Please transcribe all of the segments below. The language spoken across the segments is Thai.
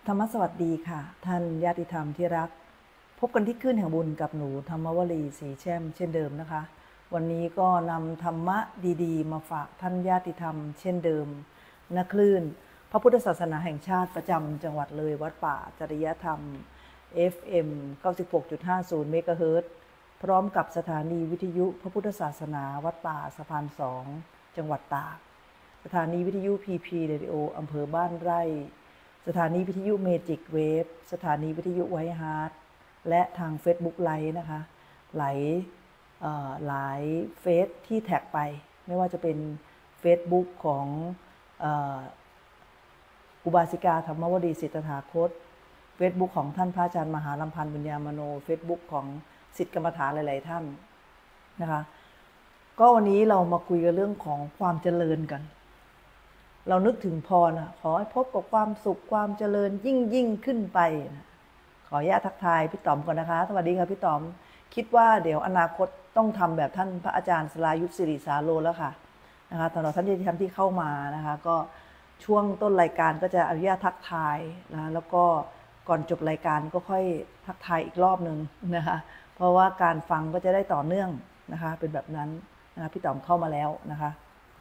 ธรรมสวัสดีค่ะท่านญาติธรรมที่รักพบกันที่คลื่นแห่งบุญกับหนูธรรมวลีศรีแช่มเช่นเดิมนะคะวันนี้ก็นำธรรมะดีๆมาฝากท่านญาติธรรมเช่นเดิมณคลื่นพระพุทธศาสนาแห่งชาติประจำจังหวัดเลยวัดป่าจริยธรรม FM 96.50 เมกะเฮิรตซ์พร้อมกับสถานีวิทยุพระพุทธศาสนาวัดป่าสะพาน2จังหวัดตากสถานีวิทยุ PP Radio อำเภอบ้านไร่สถานีวิทยุเมจิกเวฟสถานีวิทยุไวท์ฮาร์ทและทาง Facebook ไลฟ์นะคะหลายเฟซที่แท็กไปไม่ว่าจะเป็น Facebook ของอุบาสิกาธรรมวดีสิทธถาคต Facebook ของท่านพระอาจารย์มหาลำพันธ์บุญญามโน Facebook ของศิษย์กรรมฐานหลายๆท่านนะคะก็วันนี้เรามาคุยกันเรื่องของความเจริญกันเรานึกถึงพรขอให้พบกับความสุขความเจริญยิ่งขึ้นไปขออนุญาตทักทายพี่ต๋อมก่อนนะคะสวัสดีค่ะพี่ต๋อมคิดว่าเดี๋ยวอนาคตต้องทำแบบท่านพระอาจารย์สรายุทธศิริสาโลแล้วค่ะนะคะสำหรับท่านที่เข้ามานะคะก็ช่วงต้นรายการก็จะอนุญาตทักทายนะแล้วก็ก่อนจบรายการก็ค่อยทักทายอีกรอบนึงนะคะเพราะว่าการฟังก็จะได้ต่อเนื่องนะคะเป็นแบบนั้นนะคะพี่ต๋อมเข้ามาแล้วนะคะ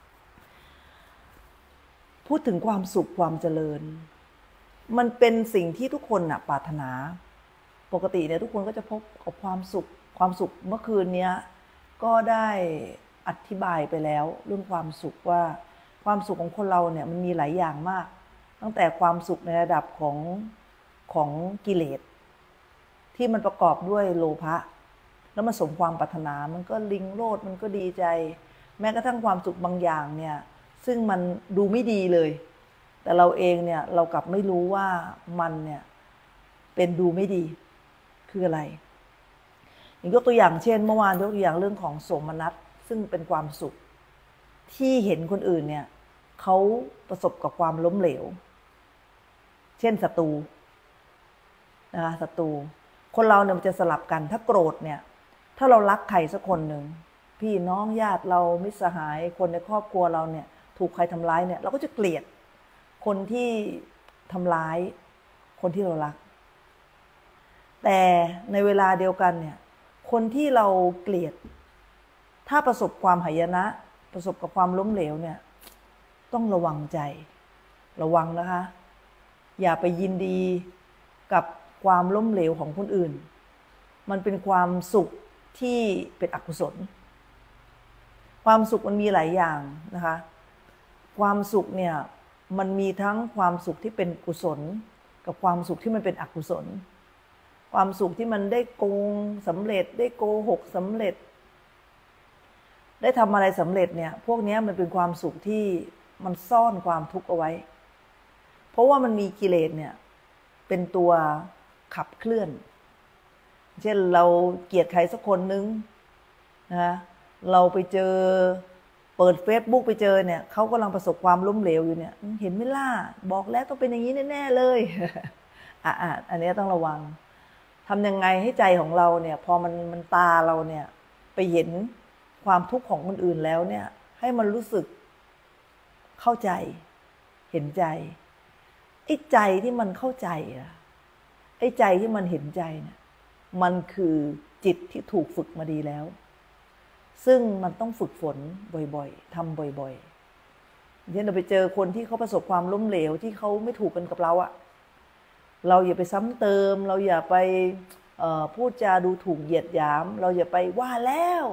พูดถึงความสุขความเจริญมันเป็นสิ่งที่ทุกคนปรารถนาปกติเนี่ยทุกคนก็จะพบกับความสุขเมื่อคืนนี้ก็ได้อธิบายไปแล้วเรื่องความสุขว่าความสุขของคนเราเนี่ยมันมีหลายอย่างมากตั้งแต่ความสุขในระดับของกิเลสที่มันประกอบด้วยโลภะแล้วมันสมความปรารถนามันก็ลิงโลดมันก็ดีใจแม้กระทั่งความสุขบางอย่างเนี่ยซึ่งมันดูไม่ดีเลยแต่เราเองเนี่ยเรากลับไม่รู้ว่ามันเนี่ยเป็นดูไม่ดีคืออะไรยกตัวอย่างเช่นเมื่อวานยกตัวอย่างเรื่องของโสมนัสซึ่งเป็นความสุขที่เห็นคนอื่นเนี่ยเขาประสบกับความล้มเหลวเช่นศัตรูนะคะศัตรูคนเราเนี่ยมันจะสลับกันถ้าโกรธเนี่ยถ้าเรารักใครสักคนหนึ่งพี่น้องญาติเรามิตรสหายคนในครอบครัวเราเนี่ยถูกใครทำร้ายเนี่ยเราก็จะเกลียดคนที่ทำร้ายคนที่เรารักแต่ในเวลาเดียวกันเนี่ยคนที่เราเกลียดถ้าประสบความหายนะประสบกับความล้มเหลวเนี่ยต้องระวังใจระวังนะคะอย่าไปยินดีกับความล้มเหลวของคนอื่นมันเป็นความสุขที่เป็นอกุศลความสุขมันมีหลายอย่างนะคะความสุขเนี่ยมันมีทั้งความสุขที่เป็นกุศลกับความสุขที่มันเป็นอกุศลความสุขที่มันได้โกงสำเร็จได้โกหกสำเร็จได้ทำอะไรสำเร็จเนี่ยพวกนี้มันเป็นความสุขที่มันซ่อนความทุกข์เอาไว้เพราะว่ามันมีกิเลสเนี่ยเป็นตัวขับเคลื่อนเช่นเราเกลียดใครสักคนนึงนะเราไปเจอเปิด Facebook ไปเจอเนี่ยเขากำลังประสบความล้มเหลวอยู่เนี่ยเห็นไหมล่ะบอกแล้วต้องเป็นอย่างนี้แน่ๆเลยอันนี้ต้องระวังทำยังไงให้ใจของเราเนี่ยพอมันตาเราเนี่ยไปเห็นความทุกข์ของคนอื่นแล้วเนี่ยให้มันรู้สึกเข้าใจเห็นใจไอ้ใจที่มันเข้าใจไอ้ใจที่มันเห็นใจเนี่ยมันคือจิตที่ถูกฝึกมาดีแล้วซึ่งมันต้องฝึกฝนบ่อยๆทำบ่อยๆเช่นเราไปเจอคนที่เขาประสบความล้มเหลวที่เขาไม่ถูกกันกับเราเราอย่าไปซ้ำเติมเราอย่าไปพูดจาดูถูกเหยียดหยามเราอย่าไปว่าแล้ว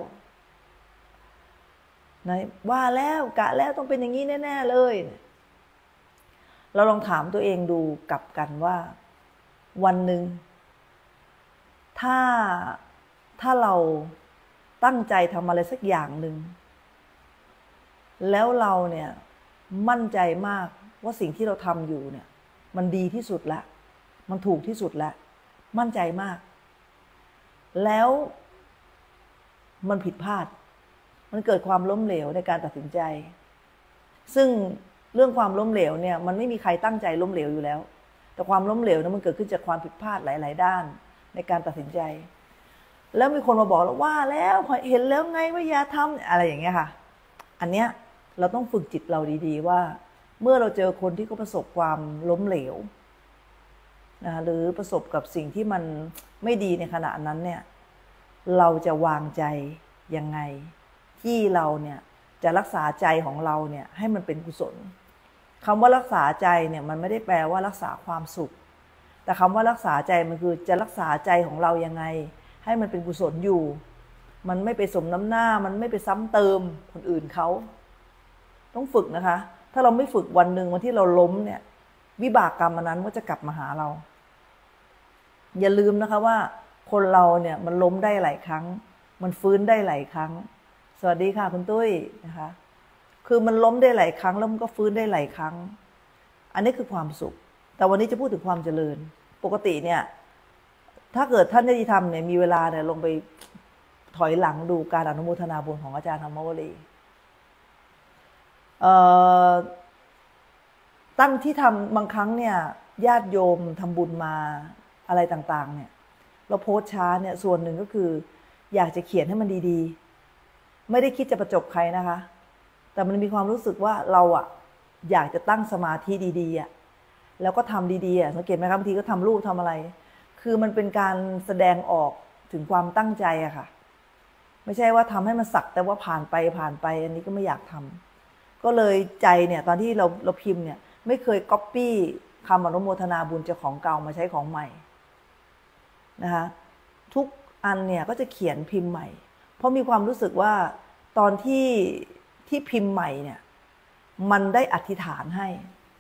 นะว่าแล้วกะแล้วต้องเป็นอย่างนี้แน่ๆเลยเราลองถามตัวเองดูกลับกันว่าวันหนึ่งถ้าเราตั้งใจทำอะไรสักอย่างหนึ่งแล้วเราเนี่ยมั่นใจมากว่าสิ่งที่เราทำอยู่เนี่ยมันดีที่สุดแล้วมันถูกที่สุดแล้วมั่นใจมากแล้วมันผิดพลาดมันเกิดความล้มเหลวในการตัดสินใจซึ่งเรื่องความล้มเหลวเนี่ยมันไม่มีใครตั้งใจล้มเหลวอยู่แล้วแต่ความล้มเหลวนั้นมันเกิดขึ้นจากความผิดพลาดหลายๆด้านในการตัดสินใจแล้วมีคนมาบอกว่าแล้วเห็นแล้วไงว่าอย่าทำอะไรอย่างเงี้ยค่ะอันเนี้ยเราต้องฝึกจิตเราดีๆว่าเมื่อเราเจอคนที่เขาประสบความล้มเหลวนะหรือประสบกับสิ่งที่มันไม่ดีในขณะนั้นเนี่ยเราจะวางใจยังไงที่เราเนี่ยจะรักษาใจของเราเนี่ยให้มันเป็นกุศลคำว่ารักษาใจเนี่ยมันไม่ได้แปลว่ารักษาความสุขแต่คำว่ารักษาใจมันคือจะรักษาใจของเรายังไงให้มันเป็นกุศลอยู่มันไม่ไปสมน้ำหน้ามันไม่ไปซ้ำเติมคนอื่นเขาต้องฝึกนะคะถ้าเราไม่ฝึกวันหนึ่งวันที่เราล้มเนี่ยวิบากกรรมอันนั้นก็จะกลับมาหาเราอย่าลืมนะคะว่าคนเราเนี่ยมันล้มได้หลายครั้งมันฟื้นได้หลายครั้งสวัสดีค่ะคุณตุ้ยนะคะคือมันล้มได้หลายครั้งแล้วมันก็ฟื้นได้หลายครั้งอันนี้คือความสุขแต่วันนี้จะพูดถึงความเจริญปกติเนี่ยถ้าเกิดท่านญาติธรรมเนี่ยมีเวลาเนี่ยลงไปถอยหลังดูการอนุโมทนาบุญของอาจารย์ธรรมวลีตั้งที่ทำบางครั้งเนี่ยญาติโยมทำบุญมาอะไรต่างๆเนี่ยเราโพสช้าเนี่ยส่วนหนึ่งก็คืออยากจะเขียนให้มันดีๆไม่ได้คิดจะประจบใครนะคะแต่มันมีความรู้สึกว่าเราอะอยากจะตั้งสมาธิดีๆอะแล้วก็ทำดีๆอะสังเกตไหมครับบางทีก็ทำรูปทำอะไรคือมันเป็นการแสดงออกถึงความตั้งใจอะค่ะไม่ใช่ว่าทำให้มันสักแต่ว่าผ่านไปอันนี้ก็ไม่อยากทำก็เลยใจเนี่ยตอนที่เราพิมพ์เนี่ยไม่เคยก๊อปปี้คำอนุโมทนาบุญจากของเก่ามาใช้ของใหม่นะคะทุกอันเนี่ยก็จะเขียนพิมพ์ใหม่เพราะมีความรู้สึกว่าตอนที่พิมพ์ใหม่เนี่ยมันได้อธิษฐานให้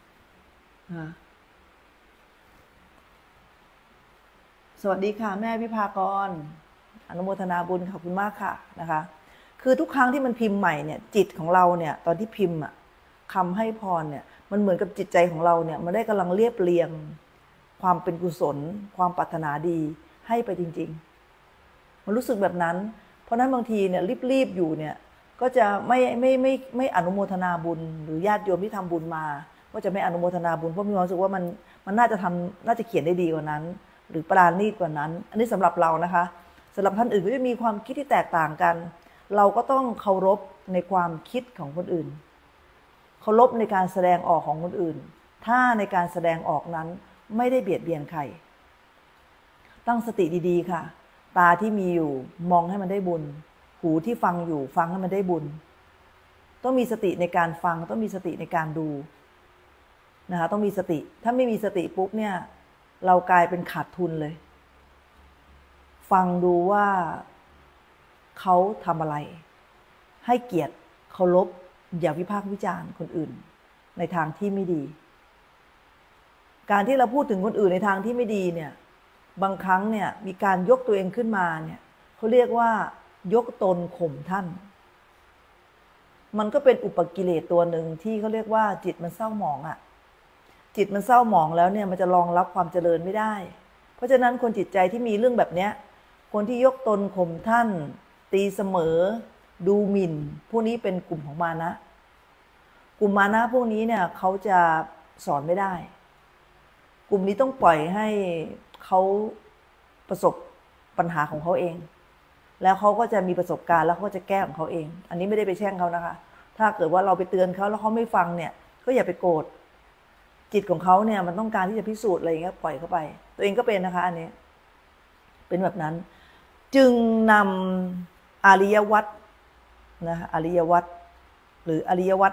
สวัสดีค่ะแม่วิภากรอนุโมทนาบุญขอบคุณมากค่ะนะคะคือทุกครั้งที่มันพิมพ์ใหม่เนี่ยจิตของเราเนี่ยตอนที่พิมพ์คำให้พรเนี่ยมันเหมือนกับจิตใจของเราเนี่ยมันได้กำลังเรียบเรียงความเป็นกุศลความปรารถนาดีให้ไปจริงๆมันรู้สึกแบบนั้นเพราะนั้นบางทีเนี่ยรีบอยู่เนี่ยก็จะไม่อนุโมทนาบุญหรือญาติโยมที่ทำบุญมาก็จะไม่อนุโมทนาบุญเพราะมีความรู้สึกว่ามันน่าจะเขียนได้ดีกว่านั้นหรือปราณีตกว่านั้นอันนี้สำหรับเรานะคะสำหรับท่านอื่นก็จะมีความคิดที่แตกต่างกันเราก็ต้องเคารพในความคิดของคนอื่นเคารพในการแสดงออกของคนอื่นถ้าในการแสดงออกนั้นไม่ได้เบียดเบียนใครตั้งสติดีๆค่ะตาที่มีอยู่มองให้มันได้บุญหูที่ฟังอยู่ฟังให้มันได้บุญต้องมีสติในการฟังต้องมีสติในการดูนะคะต้องมีสติถ้าไม่มีสติปุ๊บเนี่ยเรากลายเป็นขาดทุนเลยฟังดูว่าเขาทำอะไรให้เกียรติเคารพอย่าวิพากษ์วิจารณ์คนอื่นในทางที่ไม่ดีการที่เราพูดถึงคนอื่นในทางที่ไม่ดีเนี่ยบางครั้งเนี่ยมีการยกตัวเองขึ้นมาเนี่ยเขาเรียกว่ายกตนข่มท่านมันก็เป็นอุปกิเลสตัวหนึ่งที่เขาเรียกว่าจิตมันเศร้าหมองจิตมันเศร้าหมองแล้วเนี่ยมันจะรองรับความเจริญไม่ได้เพราะฉะนั้นคนจิตใจที่มีเรื่องแบบเนี้ยคนที่ยกตนข่มท่านตีเสมอดูหมิ่นพวกนี้เป็นกลุ่มของมานะกลุ่มมานะพวกนี้เนี่ยเขาจะสอนไม่ได้กลุ่มนี้ต้องปล่อยให้เขาประสบปัญหาของเขาเองแล้วเขาก็จะมีประสบการณ์แล้วเขาก็จะแก้ของเขาเองอันนี้ไม่ได้ไปแช่งเขานะคะถ้าเกิดว่าเราไปเตือนเขาแล้วเขาไม่ฟังเนี่ยก็อย่าไปโกรธจิตของเขาเนี่ยมันต้องการที่จะพิสูจน์อะไรอย่างเงี้ยปล่อยเข้าไปตัวเองก็เป็นนะคะอันนี้เป็นแบบนั้นจึงนำอริยวัตรนะอริยวัตรหรืออริยวัตร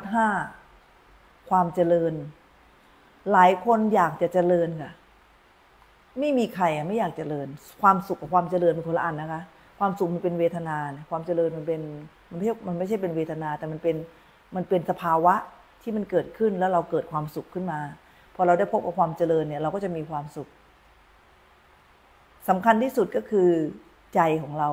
5ความเจริญหลายคนอยากจะเจริญค่ะไม่มีใครไม่อยากเจริญความสุขกับความเจริญเป็นคนละอันนะคะความสุขมันเป็นเวทนาความเจริญมันไม่ใช่เป็นเวทนาแต่มันเป็นสภาวะที่มันเกิดขึ้นแล้วเราเกิดความสุขขึ้นมาพอเราได้พบกับความเจริญเนี่ยเราก็จะมีความสุขสำคัญที่สุดก็คือใจของเรา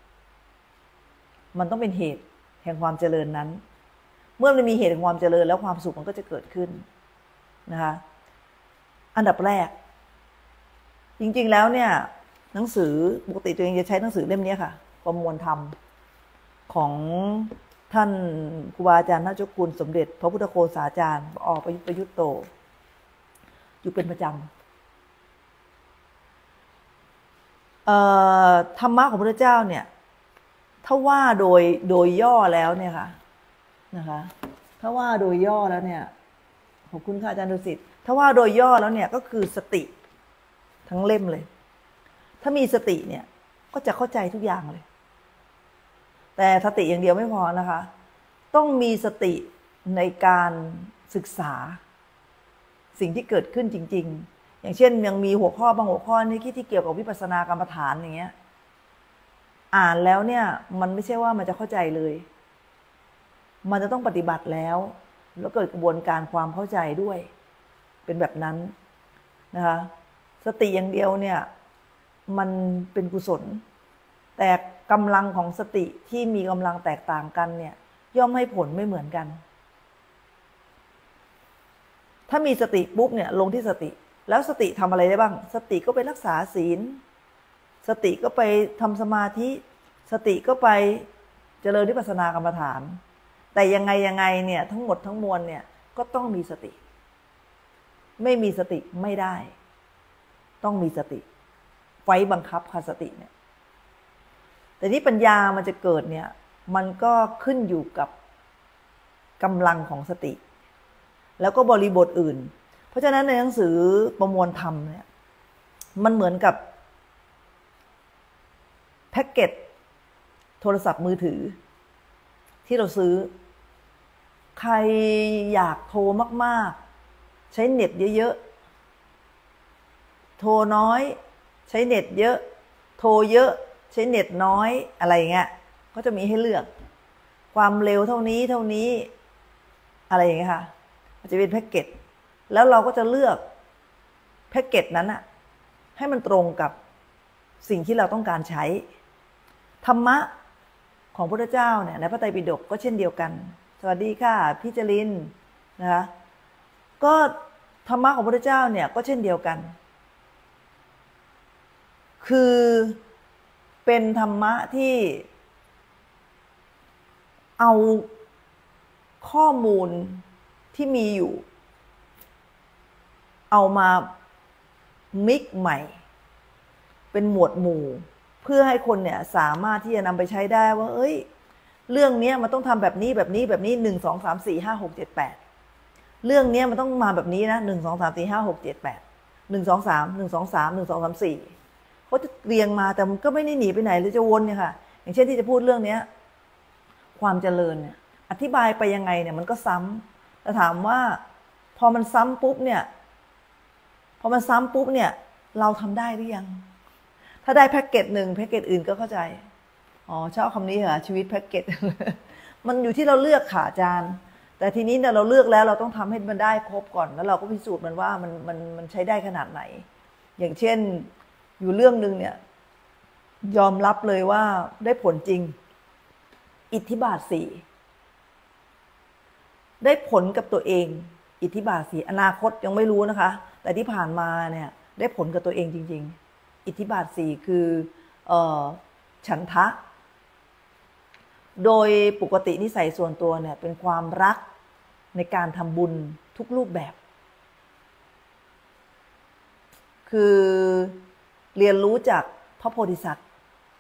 มันต้องเป็นเหตุแห่งความเจริญนั้นเมื่อมันมีเหตุแห่งความเจริญแล้วความสุขมันก็จะเกิดขึ้นนะคะอันดับแรกจริงๆแล้วเนี่ยหนังสือปกติตัวเองจะใช้หนังสือเล่มนี้ค่ะประมวลธรรมของท่านครูบาอาจารย์นาฏกุลสมเด็จพระพุทธโฆษาจารย์อ.ประยุตโตอยู่เป็นประจำธรรมะของพระพุทธเจ้าเนี่ยถ้าว่าโดยย่อแล้วเนี่ยค่ะนะคะถ้าว่าโดยย่อแล้วเนี่ยขอบคุณค่ะอาจารย์ดุสิตถ้าว่าโดยย่อแล้วเนี่ยก็คือสติทั้งเล่มเลยถ้ามีสติเนี่ยก็จะเข้าใจทุกอย่างเลยแต่สติอย่างเดียวไม่พอนะคะต้องมีสติในการศึกษาสิ่งที่เกิดขึ้นจริงๆอย่างเช่นยังมีหัวข้อบางหัวข้อนี่ที่เกี่ยวกับวิปัสสนากรรมฐานอย่างเงี้ยอ่านแล้วเนี่ยมันไม่ใช่ว่ามันจะเข้าใจเลยมันจะต้องปฏิบัติแล้วเกิดกระบวนการความเข้าใจด้วยเป็นแบบนั้นนะคะสติอย่างเดียวเนี่ยมันเป็นกุศลแต่กำลังของสติที่มีกำลังแตกต่างกันเนี่ยย่อมให้ผลไม่เหมือนกันถ้ามีสติปุ๊บเนี่ยลงที่สติแล้วสติทำอะไรได้บ้างสติก็ไปรักษาศีลสติก็ไปทำสมาธิสติก็ไปเจริญวิปัสสนากรรมฐานแต่ยังไงเนี่ยทั้งหมดทั้งมวลเนี่ยก็ต้องมีสติไม่มีสติไม่ได้ต้องมีสติไฟบังคับค่ะสติเนี่ยแต่ที่ปัญญามันจะเกิดเนี่ยมันก็ขึ้นอยู่กับกำลังของสติแล้วก็บริบทอื่นเพราะฉะนั้นในหนังสือประมวลธรรมเนี่ยมันเหมือนกับแพ็กเกจโทรศัพท์มือถือที่เราซื้อใครอยากโทรมากๆใช้เน็ตเยอะๆโทรน้อยใช้เน็ตเยอะโทรเยอะใช้เน็ตน้อยอะไรเงี้ยก็จะมีให้เลือกความเร็วเท่านี้อะไรอย่างเงี้ยค่ะมันจะเป็นแพ็กเกจแล้วเราก็จะเลือกแพ็กเกจนั้นอะให้มันตรงกับสิ่งที่เราต้องการใช้ธรรมะของพระพุทธเจ้าเนี่ยในพระไตรปิฎกก็เช่นเดียวกันสวัสดีค่ะพี่จรินนะคะก็ธรรมะของพระพุทธเจ้าเนี่ยก็เช่นเดียวกันคือเป็นธรรมะที่เอาข้อมูลที่มีอยู่เอามามิกใหม่เป็นหมวดหมู่เพื่อให้คนเนี่ยสามารถที่จะนำไปใช้ได้ว่าเอ้ยเรื่องนี้มันต้องทำแบบนี้1 2 3 4 5 6 7 8เรื่องนี้มันต้องมาแบบนี้นะ1 2 3 4 5 6 7 8 1 2 3 1 2 3 1 2 3 4เขาจะเรียงมาแต่มันก็ไม่ได้หนีไปไหนหรือจะวนเนี่ยค่ะอย่างเช่นที่จะพูดเรื่องนี้ความเจริญเนี่ยอธิบายไปยังไงเนี่ยมันก็ซ้ำแต่ถามว่าพอมันซ้ำปุ๊บเนี่ยเราทำได้หรือยังถ้าได้แพ็กเกจหนึ่งแพ็กเกจอื่นก็เข้าใจอ๋อชอบคำนี้เหรอชีวิตแพ็กเกจ มันอยู่ที่เราเลือกค่ะอาจารย์แต่ทีนี้เนี่ยเราเลือกแล้วเราต้องทำให้มันได้ครบก่อนแล้วเราก็พิสูจน์มันว่ามันใช้ได้ขนาดไหนอย่างเช่นอยู่เรื่องนึงเนี่ยยอมรับเลยว่าได้ผลจริงอิทธิบาท 4ได้ผลกับตัวเองอิทธิบาท 4อนาคตยังไม่รู้นะคะแต่ที่ผ่านมาเนี่ยได้ผลกับตัวเองจริงๆอิทธิบาท 4คือฉันทะโดยปกตินิสัยส่วนตัวเนี่ยเป็นความรักในการทำบุญทุกรูปแบบคือเรียนรู้จากพระโพธิสัตว์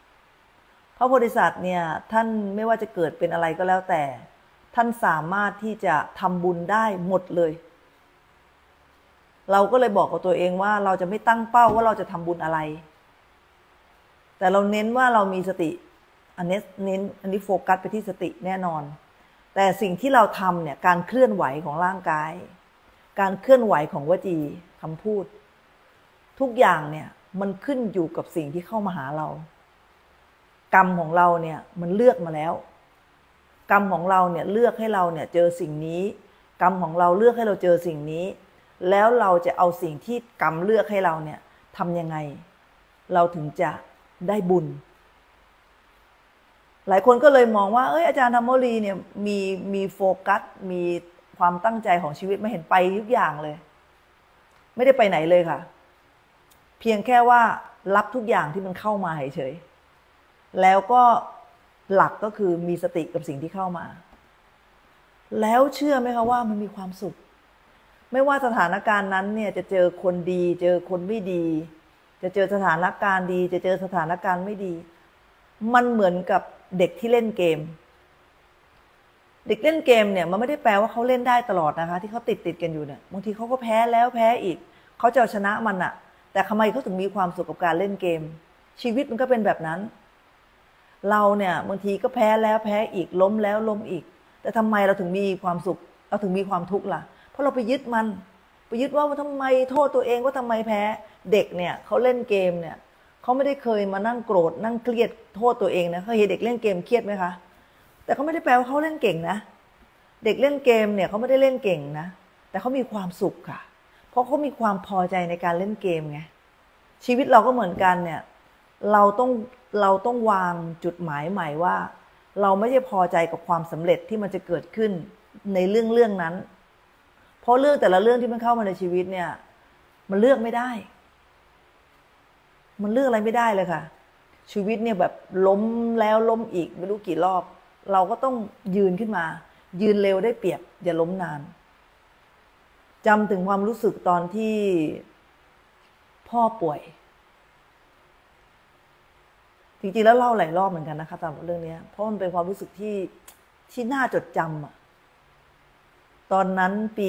เนี่ยท่านไม่ว่าจะเกิดเป็นอะไรก็แล้วแต่ท่านสามารถที่จะทำบุญได้หมดเลยเราก็เลยบอกกับตัวเองว่าเราจะไม่ตั้งเป้าว่าเราจะทำบุญอะไรแต่เราเน้นว่าเรามีสติอันนี้โฟกัสไปที่สติแน่นอนแต่สิ่งที่เราทำเนี่ยการเคลื่อนไหวของร่างกายการเคลื่อนไหวของวจีคำพูดทุกอย่างเนี่ยมันขึ้นอยู่กับสิ่งที่เข้ามาหาเรากรรมของเราเนี่ยมันเลือกมาแล้วกรรมของเราเนี่ยเลือกให้เราเนี่ยเจอสิ่งนี้กรรมของเราเลือกให้เราเจอสิ่งนี้แล้วเราจะเอาสิ่งที่กรรมเลือกให้เราเนี่ยทำยังไงเราถึงจะได้บุญหลายคนก็เลยมองว่าอาจารย์ธรรมวลีเนี่ยมีโฟกัสมีความตั้งใจของชีวิตไม่เห็นไปทุกอย่างเลยไม่ได้ไปไหนเลยค่ะเพียงแค่ว่ารับทุกอย่างที่มันเข้ามาเฉยๆแล้วก็หลักก็คือมีสติกับสิ่งที่เข้ามาแล้วเชื่อไหมคะว่ามันมีความสุขไม่ว่าสถานการณ์นั้นเนี่ยจะเจอคนดีเจอคนไม่ดีจะเจอสถานการณ์ดีจะเจอสถานการณ์ไม่ดีมันเหมือนกับเด็กที่เล่นเกมเด็กเล่นเกมเนี่ยมันไม่ได้แปลว่าเขาเล่นได้ตลอดนะคะที่เขาติดกันอยู่เนี่ยบางทีเขาก็แพ้แล้วแพ้อีกเขาจะเอาชนะมันอะแต่ทำไมเขาถึงมีความสุขกับการเล่นเกมชีวิตมันก็เป็นแบบนั้นเราเนี่ยบางทีก็แพ้แล้วแพ้อีกล้มแล้วล้มอีกแต่ทำไมเราถึงมีความสุขเราถึงมีความทุกข์ล่ะเพราะเราไปยึดมันไปยึดว่าทำไมโทษตัวเองว่าทำไมแพ้เด็กเนี่ยเขาเล่นเกมเนี่ยเขาไม่ได้เคยมานั่งโกรธนั่งเครียดโทษตัวเองนะเคยเห็นเด็กเล่นเกมเครียดไหมคะแต่เขาไม่ได้แปลว่าเขาเล่นเก่งนะเด็กเล่นเกมเนี่ยเขาไม่ได้เล่นเก่งนะแต่เขามีความสุขค่ะเพราะเขามีความพอใจในการเล่นเกมไงชีวิตเราก็เหมือนกันเนี่ยเราต้องวางจุดหมายใหม่ว่าเราไม่ได้พอใจกับความสำเร็จที่มันจะเกิดขึ้นในเรื่องนั้นเพราะเรื่องแต่ละเรื่องที่มันเข้ามาในชีวิตเนี่ยมันเลือกไม่ได้มันเลือกอะไรไม่ได้เลยค่ะชีวิตเนี่ยแบบล้มแล้วล้มอีกไม่รู้กี่รอบเราก็ต้องยืนขึ้นมายืนเร็วได้เปรียบอย่าล้มนานจำถึงความรู้สึกตอนที่พ่อป่วยจริงๆแล้วเล่าหลายรอบเหมือนกันนะคะตามเรื่องนี้เพราะมันเป็นความรู้สึกที่น่าจดจำอะตอนนั้นปี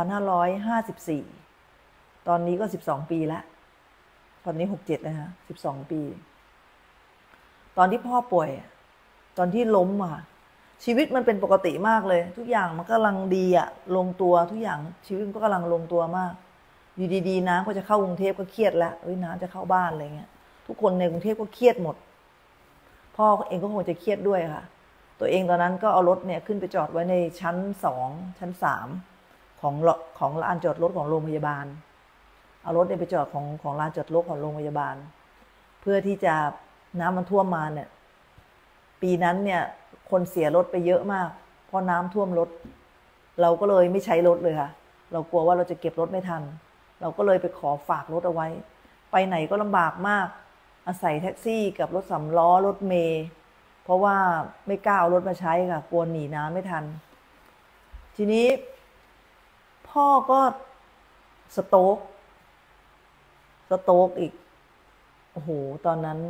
2554ตอนนี้ก็12ปีแล้วตอนนี้67แล้วฮะ12ปีตอนที่พ่อป่วยตอนที่ล้มอะชีวิตมันเป็นปกติมากเลยทุกอย่างมันกำลังดีอะลงตัวทุกอย่างชีวิตมันก็กำลังลงตัวมากอยู่ดีๆน้ำก็จะเข้ากรุงเทพก็เครียดแล้วน้ำจะเข้าบ้านอะไรเงี้ยทุกคนในกรุงเทพก็เครียดหมดพ่อเองก็คงจะเครียดด้วยค่ะตัวเองตอนนั้นก็เอารถเนี่ยขึ้นไปจอดไว้ในชั้น2ชั้น3ของลานจอดรถของโรงพยาบาลเอารถเนี่ยไปจอดของลานจอดรถของโรงพยาบาลเพื่อที่จะน้ำมันท่วมมาเนี่ยปีนั้นเนี่ยคนเสียรถไปเยอะมากเพราะน้ำท่วมรถเราก็เลยไม่ใช้รถเลยค่ะเรากลัวว่าเราจะเก็บรถไม่ทันเราก็เลยไปขอฝากรถเอาไว้ไปไหนก็ลำบากมากอาศัยแท็กซี่กับรถ3 ล้อรถเมล์เพราะว่าไม่กล้าเอารถมาใช้ค่ะกลัวหนีน้ำไม่ทันทีนี้พ่อก็สโตรกอีกโอ้โหตอนนั้น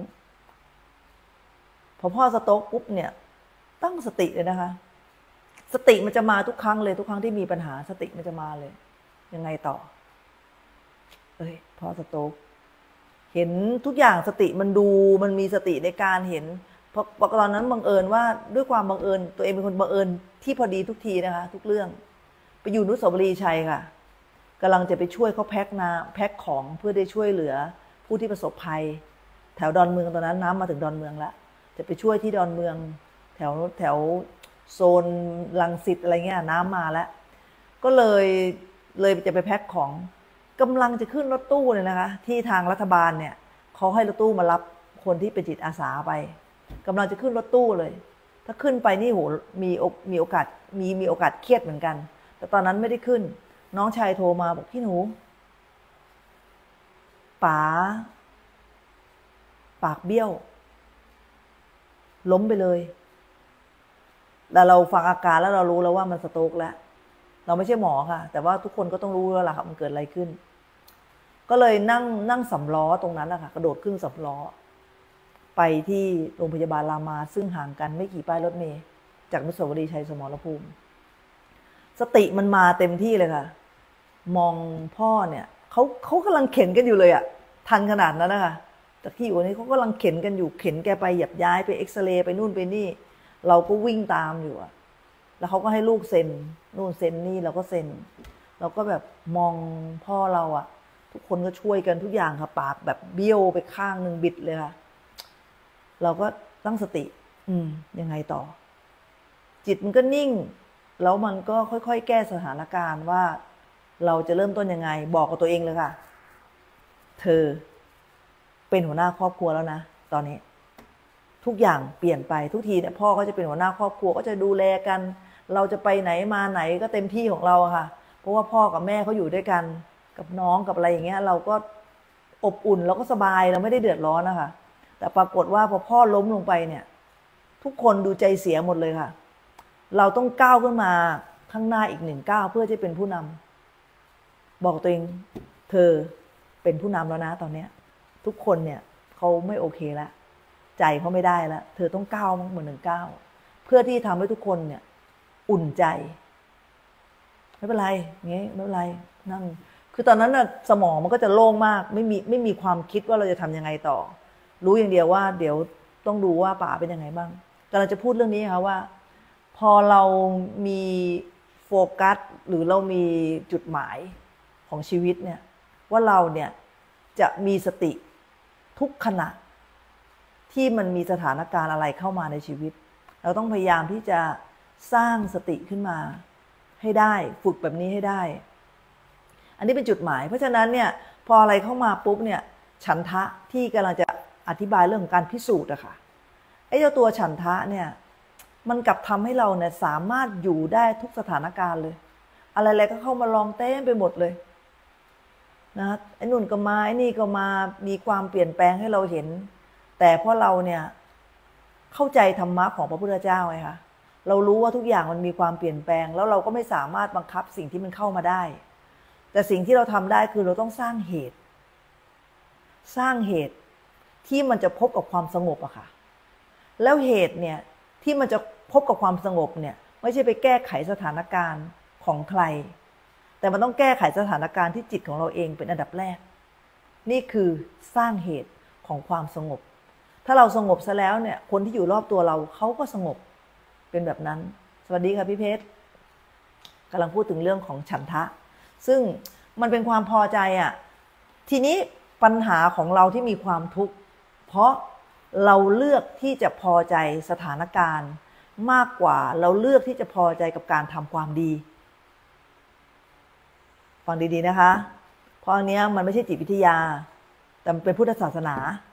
พอพ่อสโตรกปุ๊บเนี่ยตั้งสติเลยนะคะสติมันจะมาทุกครั้งเลยทุกครั้งที่มีปัญหาสติมันจะมาเลยยังไงต่อพ่อสโตรกเห็นทุกอย่างสติมันดูมันมีสติในการเห็นเพราะตอนนั้นบังเอิญว่าด้วยความบังเอิญตัวเองเป็นคนบังเอิญที่พอดีทุกทีนะคะทุกเรื่องไปอยู่อนุสาวรีย์ชัยค่ะกำลังจะไปช่วยเขาแพ็คของเพื่อได้ช่วยเหลือผู้ที่ประสบภัยแถวดอนเมืองตอนนั้นน้ำมาถึงดอนเมืองแล้วจะไปช่วยที่ดอนเมืองแถวโซนรังสิตอะไรเงี้ยน้ำมาแล้วก็เลยจะไปแพ็คของกำลังจะขึ้นรถตู้เลยนะคะที่ทางรัฐบาลเนี่ยเขาให้รถตู้มารับคนที่เป็นจิตอาสาไปกำลังจะขึ้นรถตู้เลยถ้าขึ้นไปนี่โหมีโอกาสเครียดเหมือนกันแต่ตอนนั้นไม่ได้ขึ้นน้องชายโทรมาบอกพี่หนูป๋าปากเบี้ยวล้มไปเลยแต่เราฟังอาการแล้วเรารู้แล้วว่ามันสโตรกแล้วเราไม่ใช่หมอค่ะแต่ว่าทุกคนก็ต้องรู้แล้วล่ะครับมันเกิดอะไรขึ้นก็เลยนั่ง3 ล้อตรงนั้นนะคะกระโดดขึ้น3 ล้อไปที่โรงพยาบาลรามาซึ่งห่างกันไม่กี่ป้ายรถเมล์จากอนุสาวรีย์ชัยสมรภูมิสติมันมาเต็มที่เลยค่ะมองพ่อเนี่ยเขากำลังเข็นกันอยู่เลยอะทันขนาดนั้นนะคะจากที่อยู่นี้เขากำลังเข็นกันอยู่เข็นแกไปหยับย้ายไปเอ็กซเรย์ไปนู่นไปนี่เราก็วิ่งตามอยู่อะแล้วเขาก็ให้ลูกเซ็นนู่นเซ็นนี่เราก็เซ็นเราก็แบบมองพ่อเราอะทุกคนก็ช่วยกันทุกอย่างค่ะปากแบบเบี้ยวไปข้างหนึ่งบิดเลยค่ะเราก็ตั้งสติยังไงต่อจิตมันก็นิ่งแล้วมันก็ค่อยๆแก้สถานการณ์ว่าเราจะเริ่มต้นยังไงบอกกับตัวเองเลยค่ะเธอเป็นหัวหน้าครอบครัวแล้วนะตอนนี้ทุกอย่างเปลี่ยนไปทุกทีเนี่ยพ่อก็จะเป็นหัวหน้าครอบครัวก็จะดูแลกันเราจะไปไหนมาไหนก็เต็มที่ของเราค่ะเพราะว่าพ่อกับแม่เขาอยู่ด้วยกันกับน้องกับอะไรอย่างเงี้ยเราก็อบอุ่นเราก็สบายเราไม่ได้เดือดร้อนนะคะแต่ปรากฏว่าพอพ่อล้มลงไปเนี่ยทุกคนดูใจเสียหมดเลยค่ะเราต้องก้าวขึ้นมาข้างหน้าอีก1 ก้าวเพื่อที่เป็นผู้นำบอกตัวเองเธอเป็นผู้นำแล้วนะตอนนี้ทุกคนเนี่ยเขาไม่โอเคแล้วใจเขาไม่ได้แล้วเธอต้องก้าวเหมือน1 ก้าวเพื่อที่ทำให้ทุกคนเนี่ยอุ่นใจไม่เป็นไรงี้ไม่เป็นไรนั่งคือตอนนั้นน่ะสมองมันก็จะโล่งมากไม่มีความคิดว่าเราจะทำยังไงต่อรู้อย่างเดียวว่าเดี๋ยวต้องดูว่าป๋าเป็นยังไงบ้างแต่เราจะพูดเรื่องนี้ค่ะว่าพอเรามีโฟกัสหรือเรามีจุดหมายของชีวิตเนี่ยว่าเราเนี่ยจะมีสติทุกขณะที่มันมีสถานการณ์อะไรเข้ามาในชีวิตเราต้องพยายามที่จะสร้างสติขึ้นมาให้ได้ฝึกแบบนี้ให้ได้อันนี้เป็นจุดหมายเพราะฉะนั้นเนี่ยพออะไรเข้ามาปุ๊บเนี่ยฉันทะที่กำลังจะอธิบายเรื่องของการพิสูจน์อะค่ะไอ้เจ้าตัวฉันทะเนี่ยมันกลับทำให้เราเนี่ยสามารถอยู่ได้ทุกสถานการณ์เลยอะไรๆก็เข้ามาลองเต้มไปหมดเลยนะไอ้นู่นก็มาไอ้นี่ก็มามีความเปลี่ยนแปลงให้เราเห็นแต่เพราะเราเนี่ยเข้าใจธรรมะของพระพุทธเจ้าไงคะเรารู้ว่าทุกอย่างมันมีความเปลี่ยนแปลงแล้วเราก็ไม่สามารถบังคับสิ่งที่มันเข้ามาได้แต่สิ่งที่เราทำได้คือเราต้องสร้างเหตุที่มันจะพบกับความสงบอะค่ะแล้วเหตุเนี่ยที่มันจะพบกับความสงบเนี่ยไม่ใช่ไปแก้ไขสถานการณ์ของใครแต่มันต้องแก้ไขสถานการณ์ที่จิตของเราเองเป็นอันดับแรกนี่คือสร้างเหตุของความสงบถ้าเราสงบซะแล้วเนี่ยคนที่อยู่รอบตัวเราเขาก็สงบเป็นแบบนั้นสวัสดีค่ะพี่เพชรกำลังพูดถึงเรื่องของฉันทะซึ่งมันเป็นความพอใจอ่ะทีนี้ปัญหาของเราที่มีความทุกข์เพราะเราเลือกที่จะพอใจสถานการณ์มากกว่าเราเลือกที่จะพอใจกับการทำความดีฟังดีๆนะคะเพราะอันนี้มันไม่ใช่จิตวิทยาแต่เป็นพุทธศาสนา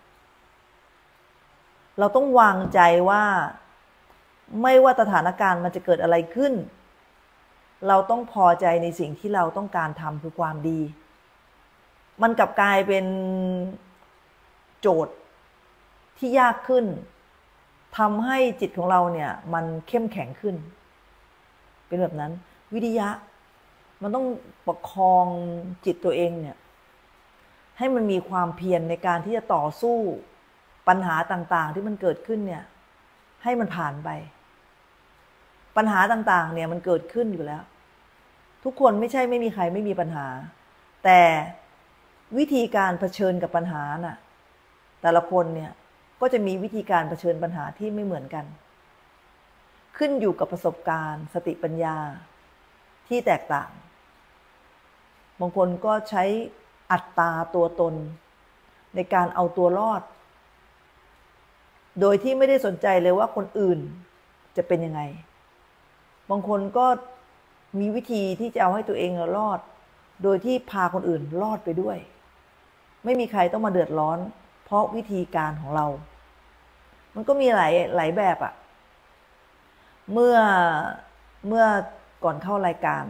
เราต้องวางใจว่าไม่ว่าสถานการณ์มันจะเกิดอะไรขึ้นเราต้องพอใจในสิ่งที่เราต้องการทำคือความดีมันกลับกลายเป็นโจทย์ที่ยากขึ้นทำให้จิตของเราเนี่ยมันเข้มแข็งขึ้นเป็นแบบนั้นวิริยะมันต้องประคองจิตตัวเองเนี่ยให้มันมีความเพียรในการที่จะต่อสู้ปัญหาต่างๆที่มันเกิดขึ้นเนี่ยให้มันผ่านไปปัญหาต่างๆเนี่ยมันเกิดขึ้นอยู่แล้วทุกคนไม่ใช่ไม่มีใครไม่มีปัญหาแต่วิธีการเผชิญกับปัญหาน่ะแต่ละคนเนี่ยก็จะมีวิธีการเผชิญปัญหาที่ไม่เหมือนกันขึ้นอยู่กับประสบการณ์สติปัญญาที่แตกต่างบางคนก็ใช้อัตตาตัวตนในการเอาตัวรอดโดยที่ไม่ได้สนใจเลยว่าคนอื่นจะเป็นยังไงบางคนก็มีวิธีที่จะเอาให้ตัวเองรอดโดยที่พาคนอื่นรอดไปด้วยไม่มีใครต้องมาเดือดร้อนเพราะวิธีการของเรามันก็มีหลายแบบอะเมื่อก่อนเข้ารายการ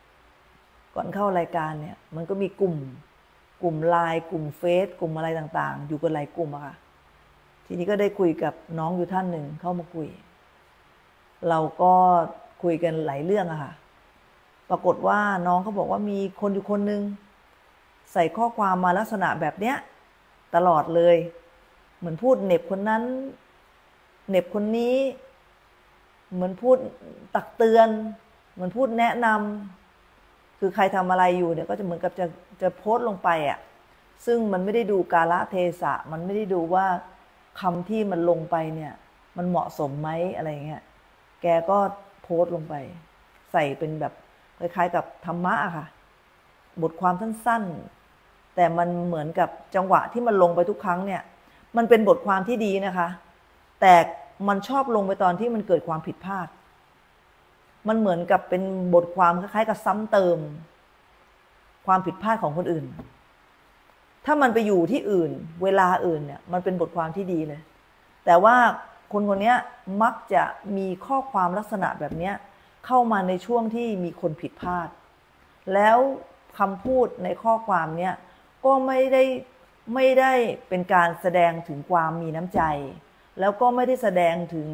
เนี่ยมันก็มีกลุ่มไลน์กลุ่มเฟซกลุ่มอะไรต่างๆอยู่กันหลายกลุ่มอะค่ะทีนี้ก็ได้คุยกับน้องอยู่ท่านหนึ่งเข้ามาคุยเราก็คุยกันหลายเรื่องอะค่ะปรากฏว่าน้องเขาบอกว่ามีคนอยู่คนนึงใส่ข้อความมาลักษณะแบบเนี้ยตลอดเลยเหมือนพูดเหน็บคนนั้นเหน็บคนนี้เหมือนพูดตักเตือนเหมือนพูดแนะนำคือใครทำอะไรอยู่เนี่ยก็จะเหมือนกับจะโพสต์ลงไปอ่ะซึ่งมันไม่ได้ดูกาลเทศะมันไม่ได้ดูว่าคำที่มันลงไปเนี่ยมันเหมาะสมไหมอะไรเงี้ยแกก็โพสต์ลงไปใส่เป็นแบบคล้ายๆกับธรรมะอะค่ะบทความสั้นๆแต่มันเหมือนกับจังหวะที่มันลงไปทุกครั้งเนี่ยมันเป็นบทความที่ดีนะคะแต่มันชอบลงไปตอนที่มันเกิดความผิดพลาดมันเหมือนกับเป็นบทความคล้ายๆกับซ้ำเติมความผิดพลาดของคนอื่นถ้ามันไปอยู่ที่อื่นเวลาอื่นเนี่ยมันเป็นบทความที่ดีเลยแต่ว่าคนคนนี้มักจะมีข้อความลักษณะแบบนี้เข้ามาในช่วงที่มีคนผิดพลาดแล้วคำพูดในข้อความเนี้ยก็ไม่ได้เป็นการแสดงถึงความมีน้ำใจแล้วก็ไม่ได้แสดงถึง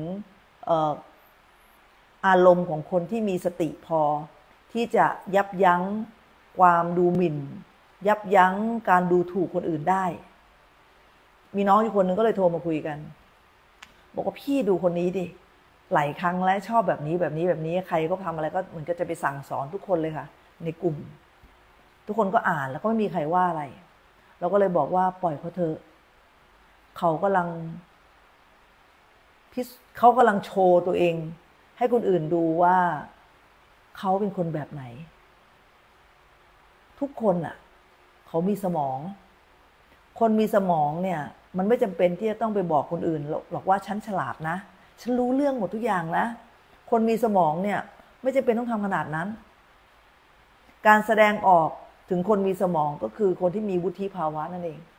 อารมณ์ของคนที่มีสติพอที่จะยับยั้งความดูหมิ่นยับยั้งการดูถูกคนอื่นได้มีน้องอยู่คนนึงก็เลยโทรมาคุยกันบอกว่าพี่ดูคนนี้ดิหลายครั้งแล้วชอบแบบนี้ใครก็ทำอะไรก็เหมือนก็จะไปสั่งสอนทุกคนเลยค่ะในกลุ่มทุกคนก็อ่านแล้วก็ไม่มีใครว่าอะไรเราก็เลยบอกว่าปล่อยเขาเถอะเขากำลังโชว์ตัวเองให้คนอื่นดูว่าเขาเป็นคนแบบไหนทุกคนอ่ะเขามีสมองคนมีสมองเนี่ยมันไม่จำเป็นที่จะต้องไปบอกคนอื่นหรอกว่าฉันฉลาดนะฉันรู้เรื่องหมดทุกอย่างนะคนมีสมองเนี่ยไม่จำเป็นต้องทำขนาดนั้นการแสดงออกถึงคนมีสมองก็คือคนที่มีวุฒิภาวะนั่นเอง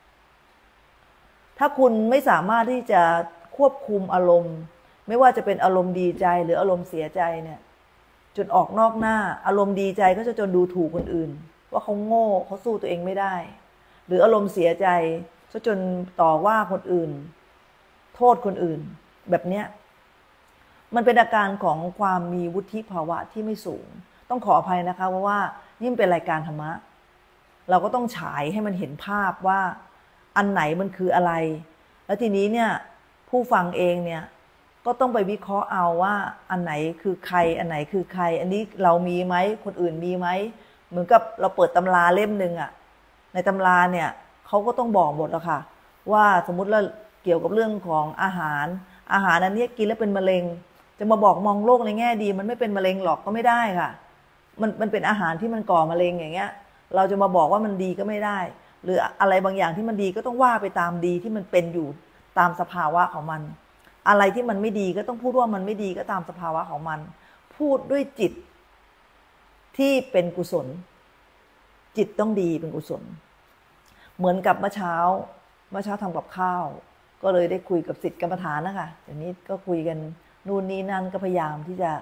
ถ้าคุณไม่สามารถที่จะควบคุมอารมณ์ไม่ว่าจะเป็นอารมณ์ดีใจหรืออารมณ์เสียใจเนี่ยจนออกนอกหน้าอารมณ์ดีใจก็จะจนดูถูกคนอื่นว่าเขาโง่เขาสู้ตัวเองไม่ได้หรืออารมณ์เสียใจก็จนต่อว่าคนอื่นโทษคนอื่นแบบเนี้ยมันเป็นอาการของความมีวุฒิภาวะที่ไม่สูงต้องขออภัยนะคะเพราะว่านี่เป็นรายการธรรมะเราก็ต้องฉายให้มันเห็นภาพว่าอันไหนมันคืออะไรแล้วทีนี้เนี่ยผู้ฟังเองเนี่ยก็ต้องไปวิเคราะห์เอาว่าอันไหนคือใครอันไหนคือใครอันนี้เรามีไหมคนอื่นมีไหมเหมือนกับเราเปิดตำราเล่มหนึ่งอะในตำราเนี่ยเขาก็ต้องบอกหมดแล้วค่ะว่าสมมุติเราเกี่ยวกับเรื่องของอาหารอันนี้กินแล้วเป็นมะเร็งจะมาบอกมองโลกในแง่ดีมันไม่เป็นมะเร็งหรอกก็ไม่ได้ค่ะมันเป็นอาหารที่มันก่อมะเร็งอย่างเงี้ยเราจะมาบอกว่ามันดีก็ไม่ได้หรืออะไรบางอย่างที่มันดีก็ต้องว่าไปตามดีที่มันเป็นอยู่ตามสภาวะของมันอะไรที่มันไม่ดีก็ต้องพูดว่ามันไม่ดีก็ตามสภาวะของมันพูดด้วยจิตที่เป็นกุศลจิตต้องดีเป็นกุศลเหมือนกับเมื่อเช้าทำกับข้าวก็เลยได้คุยกับศิษย์กรรมฐานนะคะเดี๋ยวนี้ก็คุยกันนู่นนี่นั่นก็พยายามที่จะ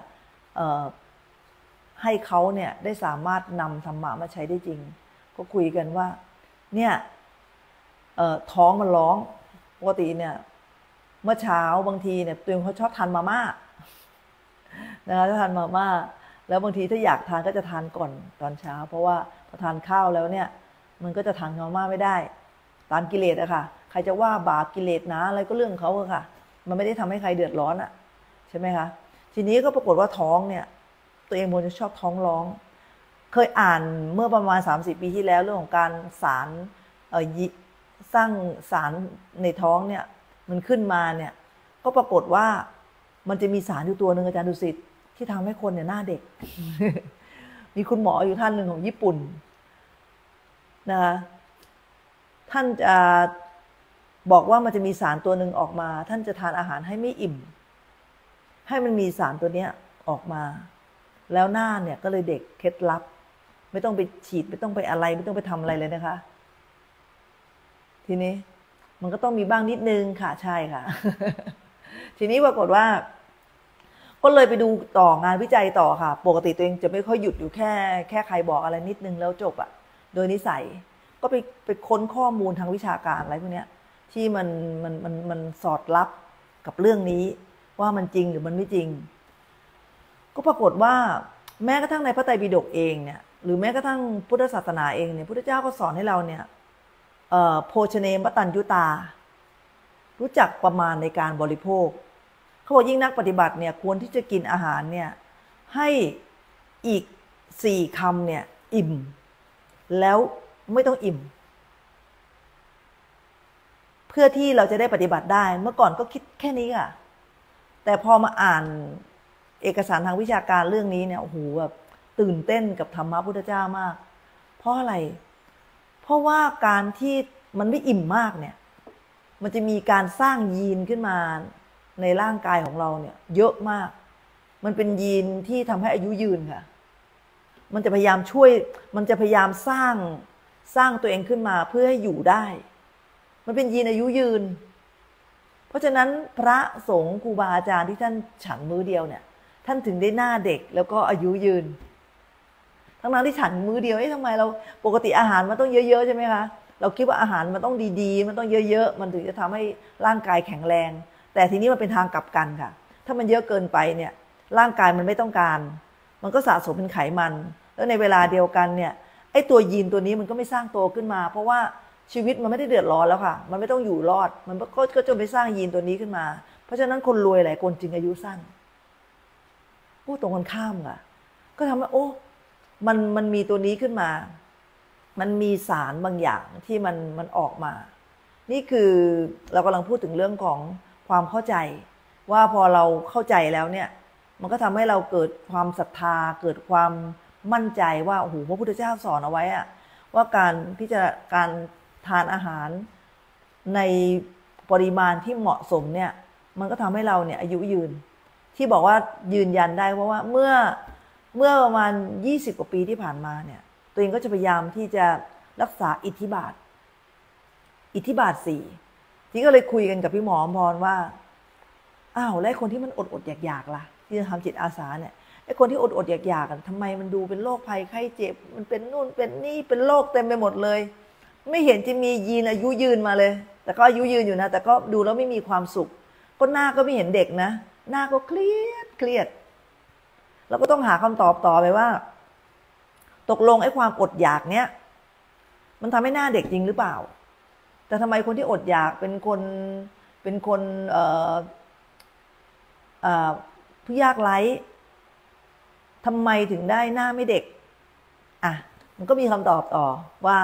ให้เขาเนี่ยได้สามารถนำธรรมะมาใช้ได้จริงก็คุยกันว่าเนี่ยท้องมันร้องปกติเนี่ยเมื่อเช้าบางทีเนี่ยตัวเองเขาชอบทานมาม่านะคะถ้าทานมาม่าแล้วบางทีถ้าอยากทานก็จะทานก่อนตอนเช้าเพราะว่าพอทานข้าวแล้วเนี่ยมันก็จะทานมาม่าไม่ได้ตามกิเลสอะค่ะใครจะว่าบาปกิเลสนะอะไรก็เรื่องเขาอะค่ะมันไม่ได้ทำให้ใครเดือดร้อนอะใช่ไหมคะทีนี้ก็ปรากฏว่าท้องเนี่ยตัวเองมันจะชอบท้องร้องเคยอ่านเมื่อประมาณ30 ปีที่แล้วเรื่องของการสารสร้างสารในท้องเนี่ยมันขึ้นมาเนี่ยก็ปรากฏว่ามันจะมีสารอยู่ตัวหนึ่งอาจารย์ดุสิตที่ทำให้คนเนี่ยหน้าเด็ก มีคุณหมออยู่ท่านหนึ่งของญี่ปุ่นนะคะท่านจะบอกว่ามันจะมีสารตัวหนึ่งออกมาท่านจะทานอาหารให้ไม่อิ่มให้มันมีสารตัวเนี้ยออกมาแล้วหน้าเนี่ยก็เลยเด็กเคล็ดลับไม่ต้องไปฉีดไม่ต้องไปอะไรไม่ต้องไปทำอะไรเลยนะคะทีนี้มันก็ต้องมีบ้างนิดนึงค่ะใช่ค่ะ ทีนี้ปรากฏว่าก็เลยไปดูต่องานวิจัยต่อค่ะปกติตัวเองจะไม่ค่อยหยุดอยู่แค่ใครบอกอะไรนิดนึงแล้วจบอะโดยนิสัยก็ไปค้นข้อมูลทางวิชาการอะไรพวกเนี้ยที่มันสอดรับกับเรื่องนี้ว่ามันจริงหรือมันไม่จริงก็ปรากฏว่าแม้กระทั่งในพระไตรปิฎกเองเนี่ยหรือแม้กระทั่งพุทธศาสนาเองเนี่ยพุทธเจ้าก็สอนให้เราเนี่ยโภชเนมตัญญุตารู้จักประมาณในการบริโภคเขาบอกยิ่งนักปฏิบัติเนี่ยควรที่จะกินอาหารเนี่ยให้อีก4 คำเนี่ยอิ่มแล้วไม่ต้องอิ่มเพื่อที่เราจะได้ปฏิบัติได้เมื่อก่อนก็คิดแค่นี้ค่ะแต่พอมาอ่านเอกสารทางวิชาการเรื่องนี้เนี่ยโอ้โหแบบตื่นเต้นกับธรรมะพุทธเจ้ามากเพราะอะไรเพราะว่าการที่มันไม่อิ่มมากเนี่ยมันจะมีการสร้างยีนขึ้นมาในร่างกายของเราเนี่ยเยอะมากมันเป็นยีนที่ทำให้อายุยืนค่ะมันจะพยายามช่วยมันจะพยายามสร้างตัวเองขึ้นมาเพื่อให้อยู่ได้มันเป็นยีนอายุยืนเพราะฉะนั้นพระสงฆ์ครูบาอาจารย์ที่ท่านฉันมื้อเดียวเนี่ยท่านถึงได้หน้าเด็กแล้วก็อายุยืนทั้งที่ฉันมื้อเดียวทำไมเราปกติอาหารมันต้องเยอะๆใช่ไหมคะเราคิดว่าอาหารมันต้องดีๆมันต้องเยอะๆมันถึงจะทำให้ร่างกายแข็งแรงแต่ทีนี้มันเป็นทางกลับกันค่ะถ้ามันเยอะเกินไปเนี่ยร่างกายมันไม่ต้องการมันก็สะสมเป็นไขมันแล้วในเวลาเดียวกันเนี่ยไอ้ตัวยีนตัวนี้มันก็ไม่สร้างตัวขึ้นมาเพราะว่าชีวิตมันไม่ได้เดือดร้อนแล้วค่ะมันไม่ต้องอยู่รอดมันก็จะไปสร้างยีนตัวนี้ขึ้นมาเพราะฉะนั้นคนรวยหลายคนจึงอายุสั้นพูดตรงกันข้ามค่ะก็ทำให้โอ้มันมีตัวนี้ขึ้นมามันมีสารบางอย่างที่มันออกมานี่คือเรากำลังพูดถึงเรื่องของความเข้าใจว่าพอเราเข้าใจแล้วเนี่ยมันก็ทำให้เราเกิดความศรัทธาเกิดความมั่นใจว่าโอ้โหพระพุทธเจ้าสอนเอาไว้อะว่าการทานอาหารในปริมาณที่เหมาะสมเนี่ยมันก็ทำให้เราเนี่ยอายุยืนที่บอกว่ายืนยันได้เพราะว่าเมื่อประมาณ20 กว่าปีที่ผ่านมาเนี่ยตัวเองก็จะพยายามที่จะรักษาอิทธิบาท4ที่ก็เลยคุยกันกับพี่หมออมพรว่าอ้าวแล้วคนที่มันอดอยากล่ะที่จะทำจิตอาสาเนี่ยไอ้คนที่อดอยากกันทำไมมันดูเป็นโรคภัยไข้เจ็บมันเป็นนู่นเป็นนี่เป็นโรคเต็มไปหมดเลยไม่เห็นจะมียีนอายุยืนมาเลยแต่ก็อายุยืนอยู่นะแต่ก็ดูแล้วไม่มีความสุขก็หน้าก็ไม่เห็นเด็กนะหน้าก็เครียดเราก็ต้องหาคำตอบต่อไปว่าตกลงไอ้ความอดอยากเนี้ยมันทำให้หน้าเด็กจริงหรือเปล่าแต่ทำไมคนที่อดอยากเป็นคนผู้ยากไร้ทำไมถึงได้หน้าไม่เด็กอ่ะมันก็มีคำตอบต่อว่า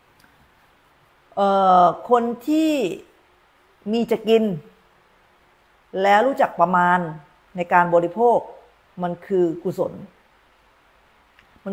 คนที่มีจะกินแล้วรู้จักประมาณในการบริโภคมันคือกุศลมัน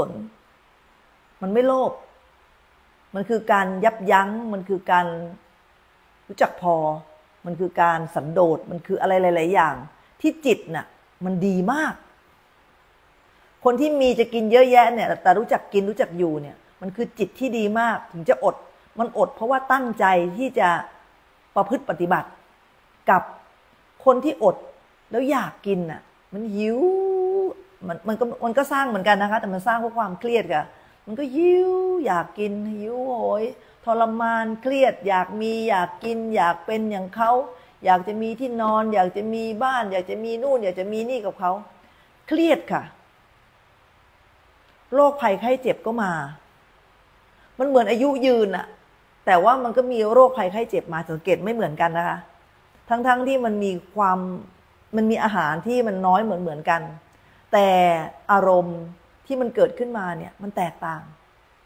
ไม่โลภมันคือการยับยั้งมันคือการรู้จักพอมันคือการสันโดษมันคืออะไรหลายๆอย่างที่จิตน่ะมันดีมากคนที่มีจะกินเยอะแยะเนี่ยแต่รู้จักกินรู้จักอยู่เนี่ยมันคือจิตที่ดีมากถึงจะอดมันอดเพราะว่าตั้งใจที่จะประพฤติปฏิบัติกับคนที่อดแล้วอยากกินน่ะมันหิวมันก็สร้างเหมือนกันนะคะแต่มันสร้างเพราะความเครียดค่ะมันก็หิวอยากกินหิวโหยทรมานเครียดอยากมีอยากกินอยากเป็นอย่างเขาอยากจะมีที่นอนอยากจะมีบ้านอยากจะมีนู่นอยากจะมีนี่กับเขาเครียดค่ะโรคภัยไข้เจ็บก็มามันเหมือนอายุยืนอะแต่ว่ามันก็มีโรคภัยไข้เจ็บมาสังเกตไม่เหมือนกันนะคะทั้งที่มันมีอาหารที่มันน้อยเหมือนกันแต่อารมณ์ที่มันเกิดขึ้นมาเนี่ยมันแตกต่าง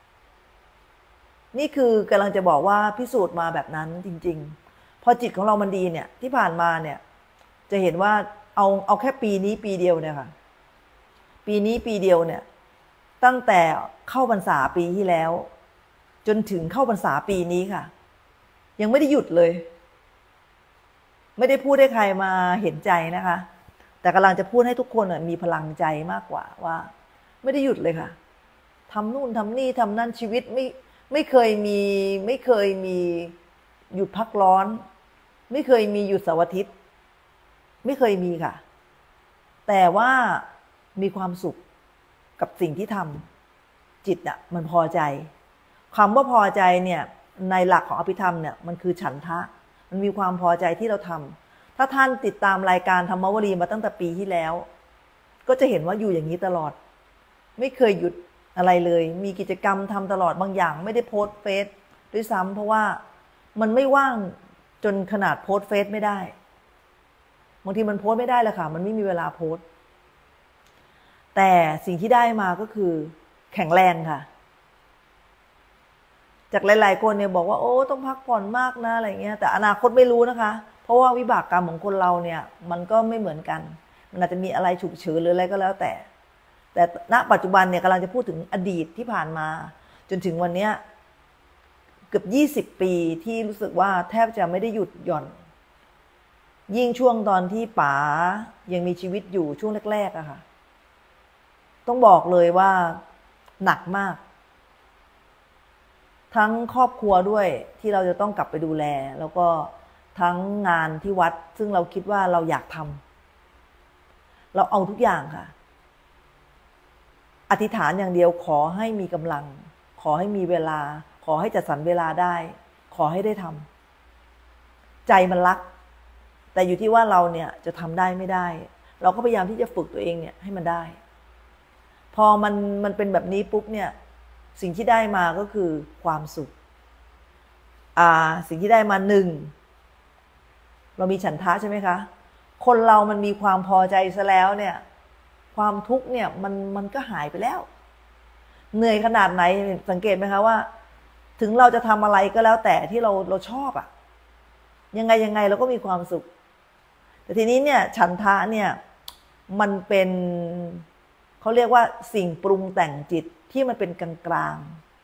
นี่คือกำลังจะบอกว่าพิสูจน์มาแบบนั้นจริงๆพอจิตของเรามันดีเนี่ยที่ผ่านมาเนี่ยจะเห็นว่าเอาแค่ปีนี้ปีเดียวเนี่ยค่ะปีนี้ปีเดียวเนี่ยตั้งแต่เข้าพรรษาปีที่แล้วจนถึงเข้าพรรษาปีนี้ค่ะยังไม่ได้หยุดเลยไม่ได้พูดให้ใครมาเห็นใจนะคะแต่กำลังจะพูดให้ทุกคนมีพลังใจมากกว่าว่าไม่ได้หยุดเลยค่ะทำนู่นทำนี่ทำนั่นชีวิตไม่เคยมีหยุดพักร้อนไม่เคยมีหยุดเสาร์อาทิตย์ไม่เคยมีค่ะแต่ว่ามีความสุขกับสิ่งที่ทำจิตอะมันพอใจคำว่าพอใจเนี่ยในหลักของอภิธรรมเนี่ยมันคือฉันทะมันมีความพอใจที่เราทำถ้าท่านติดตามรายการธรรมวลีมาตั้งแต่ปีที่แล้วก็จะเห็นว่าอยู่อย่างนี้ตลอดไม่เคยหยุดอะไรเลยมีกิจกรรมทำตลอดบางอย่างไม่ได้โพสต์เฟซด้วยซ้ำเพราะว่ามันไม่ว่างจนขนาดโพสต์เฟซไม่ได้บางทีมันโพสต์ไม่ได้เลยค่ะมันไม่มีเวลาโพสต์แต่สิ่งที่ได้มาก็คือแข็งแรงค่ะจากหลายๆคนเนี่ยบอกว่าโอ้ต้องพักผ่อนมากนะอะไรเงี้ยแต่อนาคตไม่รู้นะคะเพราะว่าวิบากกรรมของคนเราเนี่ยมันก็ไม่เหมือนกันมันอาจจะมีอะไรฉุกเฉินหรืออะไรก็แล้วแต่ณปัจจุบันเนี่ยกำลังจะพูดถึงอดีตที่ผ่านมาจนถึงวันนี้เกือบ20 ปีที่รู้สึกว่าแทบจะไม่ได้หยุดหย่อนยิ่งช่วงตอนที่ป๋ายังมีชีวิตอยู่ช่วงแรกๆอะค่ะต้องบอกเลยว่าหนักมากทั้งครอบครัวด้วยที่เราจะต้องกลับไปดูแลแล้วก็ทั้งงานที่วัดซึ่งเราคิดว่าเราอยากทำเราเอาทุกอย่างค่ะอธิษฐานอย่างเดียวขอให้มีกำลังขอให้มีเวลาขอให้จัดสรรเวลาได้ขอให้ได้ทำใจมันรักแต่อยู่ที่ว่าเราเนี่ยจะทำได้ไม่ได้เราก็พยายามที่จะฝึกตัวเองเนี่ยให้มันได้พอมันเป็นแบบนี้ปุ๊บเนี่ยสิ่งที่ได้มาก็คือความสุขสิ่งที่ได้มา1เรามีฉันทะใช่ไหมคะคนเรามันมีความพอใจซะแล้วเนี่ยความทุกข์เนี่ยมันก็หายไปแล้วเหนื่อยขนาดไหนสังเกตไหมคะว่าถึงเราจะทำอะไรก็แล้วแต่ที่เราชอบอะยังไงเราก็มีความสุขแต่ทีนี้เนี่ยฉันทะเนี่ยมันเป็นเขาเรียกว่าสิ่งปรุงแต่งจิตที่มันเป็นกลาง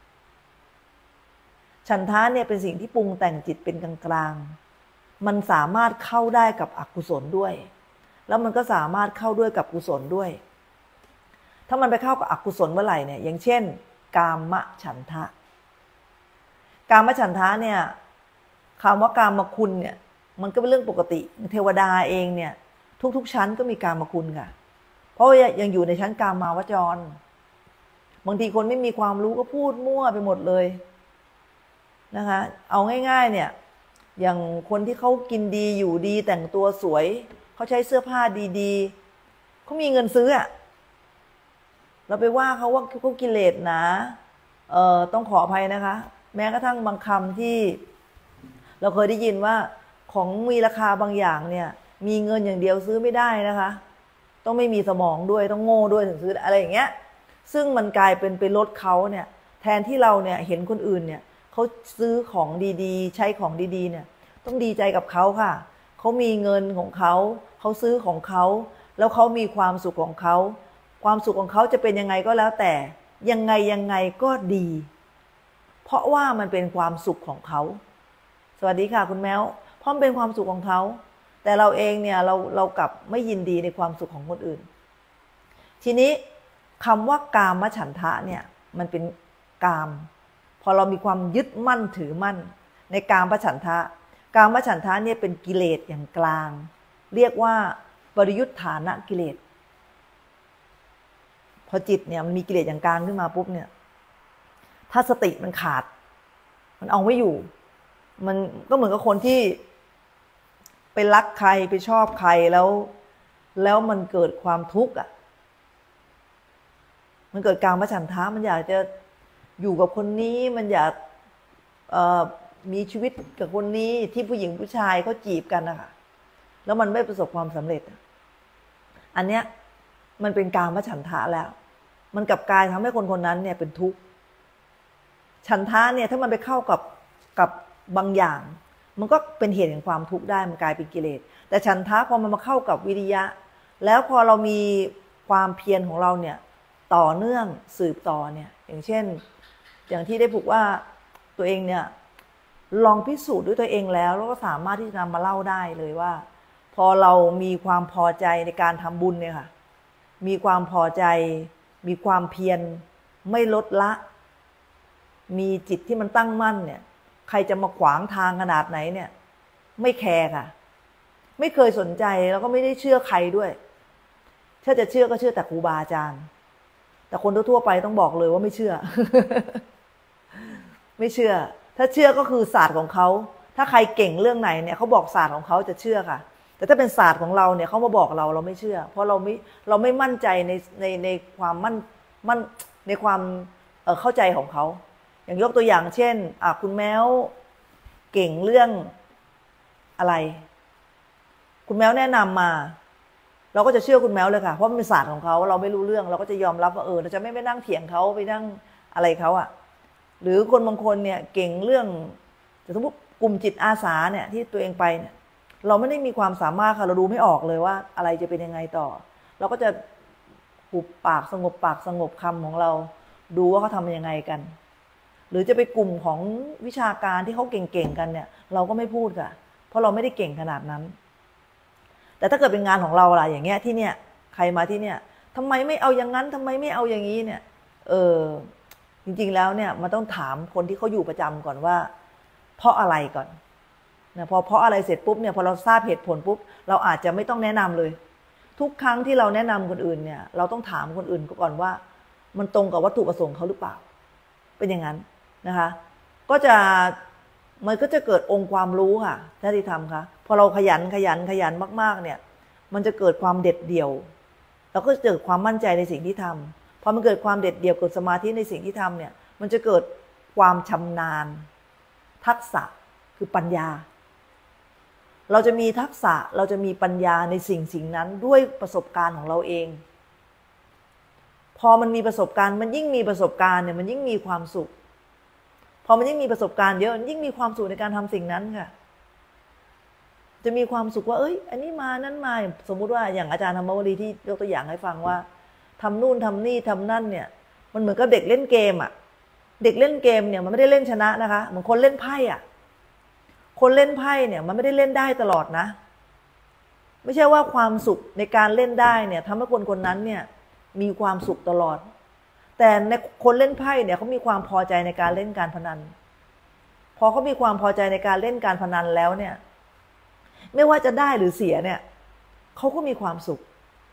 ๆฉันทะเนี่ยเป็นสิ่งที่ปรุงแต่งจิตเป็นกลางๆมันสามารถเข้าได้กับอกุศลด้วยแล้วมันก็สามารถเข้าด้วยกับกุศลด้วยถ้ามันไปเข้ากับอกุศลเมื่อไหร่เนี่ยอย่างเช่นกามฉันทะกามฉันทะเนี่ยคำว่ากามคุณเนี่ยมันก็เป็นเรื่องปกติเทวดาเองเนี่ยทุกชั้นก็มีกามคุณค่ะเพราะยังอยู่ในชั้นกามาวจรบางทีคนไม่มีความรู้ก็พูดมั่วไปหมดเลยนะคะเอาง่ายๆเนี่ยอย่างคนที่เขากินดีอยู่ดีแต่งตัวสวยเขาใช้เสื้อผ้าดีๆเขามีเงินซื้ออะเราไปว่าเขาว่าเขากิเลสนะต้องขออภัยนะคะแม้กระทั่งบางคำที่เราเคยได้ยินว่าของมีราคาบางอย่างเนี่ยมีเงินอย่างเดียวซื้อไม่ได้นะคะต้องไม่มีสมองด้วยต้องโง่ด้วยถึงซื้ออะไรอย่างเงี้ยซึ่งมันกลายเป็นไปลดเขาเนี่ยแทนที่เราเนี่ยเห็นคนอื่นเนี่ยเขาซื้อของดีๆใช้ของดีๆเนี่ยต้องดีใจกับเขาค่ะเขามีเงินของเขาเขาซื้อของเขาแล้วเขามีความสุขของเขาความสุขของเขาจะเป็นยังไงก็แล้วแต่ยังไงก็ดีเพราะว่ามันเป็นความสุขของเขาสวัสดีค่ะคุณแมวเพราะมันเป็นความสุขของเขาแต่เราเองเนี่ยเรากลับไม่ยินดีในความสุขของคนอื่นทีนี้คำว่ากามฉันทะเนี่ยมันเป็นกามพอเรามีความยึดมั่นถือมั่นในกามฉันทะกามฉันทะเนี่ยเป็นกิเลสอย่างกลางเรียกว่าปริยุทธานะกิเลสพอจิตเนี่ยมันมีกิเลสอย่างกลางขึ้นมาปุ๊บเนี่ยถ้าสติมันขาดมันเอาไม่อยู่มันก็เหมือนกับคนที่ไปรักใครไปชอบใครแล้วมันเกิดความทุกข์อ่ะมันเกิดกามฉันทะมันอยากจะอยู่กับคนนี้มันอยากมีชีวิตกับคนนี้ที่ผู้หญิงผู้ชายเขาจีบกันนะคะแล้วมันไม่ประสบความสำเร็จอันเนี้ยมันเป็นกามฉันทะแล้วมันกลับกลายทำให้คนคนนั้นเนี่ยเป็นทุกข์ฉันทะเนี่ยถ้ามันไปเข้ากับบางอย่างมันก็เป็นเหตุแห่งความทุกข์ได้มันกลายเป็นกิเลสแต่ฉันทะพอมันมาเข้ากับวิริยะแล้วพอเรามีความเพียรของเราเนี่ยต่อเนื่องสืบต่อเนี่ยอย่างเช่นอย่างที่ได้พูดว่าตัวเองเนี่ยลองพิสูจน์ด้วยตัวเองแล้วก็สามารถที่จะนำมาเล่าได้เลยว่าพอเรามีความพอใจในการทำบุญเนี่ยค่ะมีความพอใจมีความเพียรไม่ลดละมีจิตที่มันตั้งมั่นเนี่ยใครจะมาขวางทางขนาดไหนเนี่ยไม่แคร์ค่ะไม่เคยสนใจแล้วก็ไม่ได้เชื่อใครด้วยถ้าจะเชื่อก็เชื่อแต่ครูบาอาจารย์แต่คนทั่วไปต้องบอกเลยว่าไม่เชื่อ ไม่เชื่อถ้าเชื่อก็คือศาสตร์ของเขาถ้าใครเก่งเรื่องไหนเนี่ยเขาบอกศาสตร์ของเขาจะเชื่อค่ะแต่ถ้าเป็นศาสตร์ของเราเนี่ยเขามาบอกเราไม่เชื่อเพราะเราไม่มั่นใจในความมั่นในความเข้าใจของเขาอย่างยกตัวอย่างเช่นคุณแมวเก่งเรื่องอะไรคุณแมวแนะนำมาเราก็จะเชื่อคุณแมวเลยค่ะเพราะมันเป็นศาสตร์ของเขาเราไม่รู้เรื่องเราก็จะยอมรับว่าเราจะไม่ไปนั่งเถียงเขาไปนั่งอะไรเขาอ่ะหรือคนบางคนเนี่ยเก่งเรื่องสมมติกลุ่มจิตอาสาเนี่ยที่ตัวเองไปเนี่ยเราไม่ได้มีความสามารถค่ะเราดูไม่ออกเลยว่าอะไรจะเป็นยังไงต่อเราก็จะหุบปากสงบคำของเราดูว่าเขาทำยังไงกันหรือจะไปกลุ่มของวิชาการที่เขาเก่งๆกันเนี่ยเราก็ไม่พูดค่ะเพราะเราไม่ได้เก่งขนาดนั้นแต่ถ้าเกิดเป็นงานของเราล่ะอย่างเงี้ยที่เนี่ยใครมาที่เนี่ยทำไมไม่เอาอย่างนั้นทำไมไม่เอาอย่างนี้เนี่ยจริงๆแล้วเนี่ยมันต้องถามคนที่เขาอยู่ประจำก่อนว่าเพราะอะไรก่อนนะพอเพราะอะไรเสร็จปุ๊บเนี่ยพอเราทราบเหตุผลปุ๊บเราอาจจะไม่ต้องแนะนำเลยทุกครั้งที่เราแนะนำคนอื่นเนี่ยเราต้องถามคนอื่นก่อนว่ามันตรงกับวัตถุประสงค์เขาหรือเปล่าเป็นอย่างนั้นนะคะมันก็จะเกิดองค์ความรู้ค่ะท่านที่ทำค่ะพอเราขยันมากๆเนี่ยมันจะเกิดความเด็ดเดี่ยวเราก็จะเกิดความมั่นใจในสิ่งที่ทำพอมันเกิดความเด็ดเดี่ยวเกิดสมาธิในสิ่งที่ทำเนี่ยมันจะเกิดความชำนาญทักษะคือปัญญาเราจะมีทักษะเราจะมีปัญญาในสิ่งนั้นด้วยประสบการณ์ของเราเองพพอมันมีประสบการณ์มันยิ่งมีประสบการณ์เนี่ยมันยิ่งมีความสุขพอมันยิ่งมีประสบการณ์เยอะยิ่งมีความสุขในการทำสิ่งนั้นค่ะจะมีความสุขว่าอันนี้มานั้นมาสมมุติว่าอย่างอาจารย์ธรรมวลีที่ยกตัวอย่างให้ฟังว่าทำนู่นทำนี่ทำนั่นเนี่ยมันเหมือนกับเด็กเล่นเกมอ่ะเด็กเล่นเกมเนี่ยมันไม่ได้เล่นชนะนะคะเหมือนคนเล่นไพ่อ่ะคนเล่นไพ่เนี่ยมันไม่ได้เล่นได้ตลอดนะไม่ใช่ว่าความสุขในการเล่นได้เนี่ยทำให้คนคนนั้นเนี่ยมีความสุขตลอดแต่ในคนเล่นไพ่เนี่ยเขามีความพอใจในการเล่นการพนันพอเขามีความพอใจในการเล่นการพนันแล้วเนี่ยไม่ว่าจะได้หรือเสียเนี่ยเขาก็มีความสุข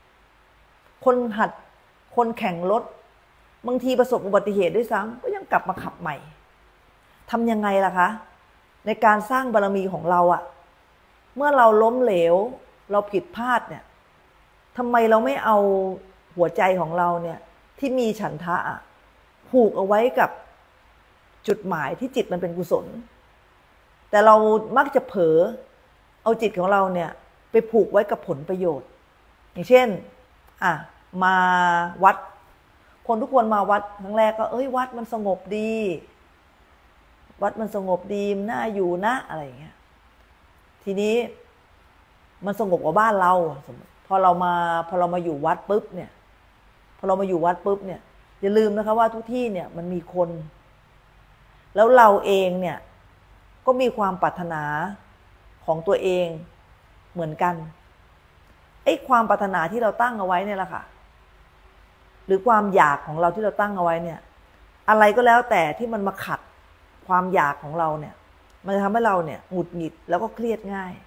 คนแข่งรถบางทีประสบอุบัติเหตุด้วยซ้ำก็ยังกลับมาขับใหม่ทำยังไงล่ะคะในการสร้างบารมีของเราอะเมื่อเราล้มเหลวเราผิดพลาดเนี่ยทำไมเราไม่เอาหัวใจของเราเนี่ยที่มีฉันทะผูกเอาไว้กับจุดหมายที่จิตมันเป็นกุศลแต่เรามักจะเผลอเอาจิตของเราเนี่ยไปผูกไว้กับผลประโยชน์อย่างเช่นมาวัดคนทุกคนมาวัดครั้งแรกก็วัดมันสงบดีวัดมันสงบดีน่าอยู่นะอะไรอย่างเงี้ยทีนี้มันสงบกว่าบ้านเราพอเรามาอยู่วัดปุ๊บเนี่ยพอเรามาอยู่วัดปุ๊บเนี่ยอย่าลืมนะคะว่าทุกที่เนี่ยมันมีคนแล้วเราเองเนี่ยก็มีความปรารถนาของตัวเองเหมือนกันความปรารถนาที่เราตั้งเอาไว้เนี่ยแหละค่ะหรือความอยากของเราที่เราตั้งเอาไว้เนี่ยอะไรก็แล้วแต่ที่มันมาขัดความอยากของเราเนี่ยมันจะทำให้เราเนี่ยหงุดหงิดแล้วก็เครียดง่าย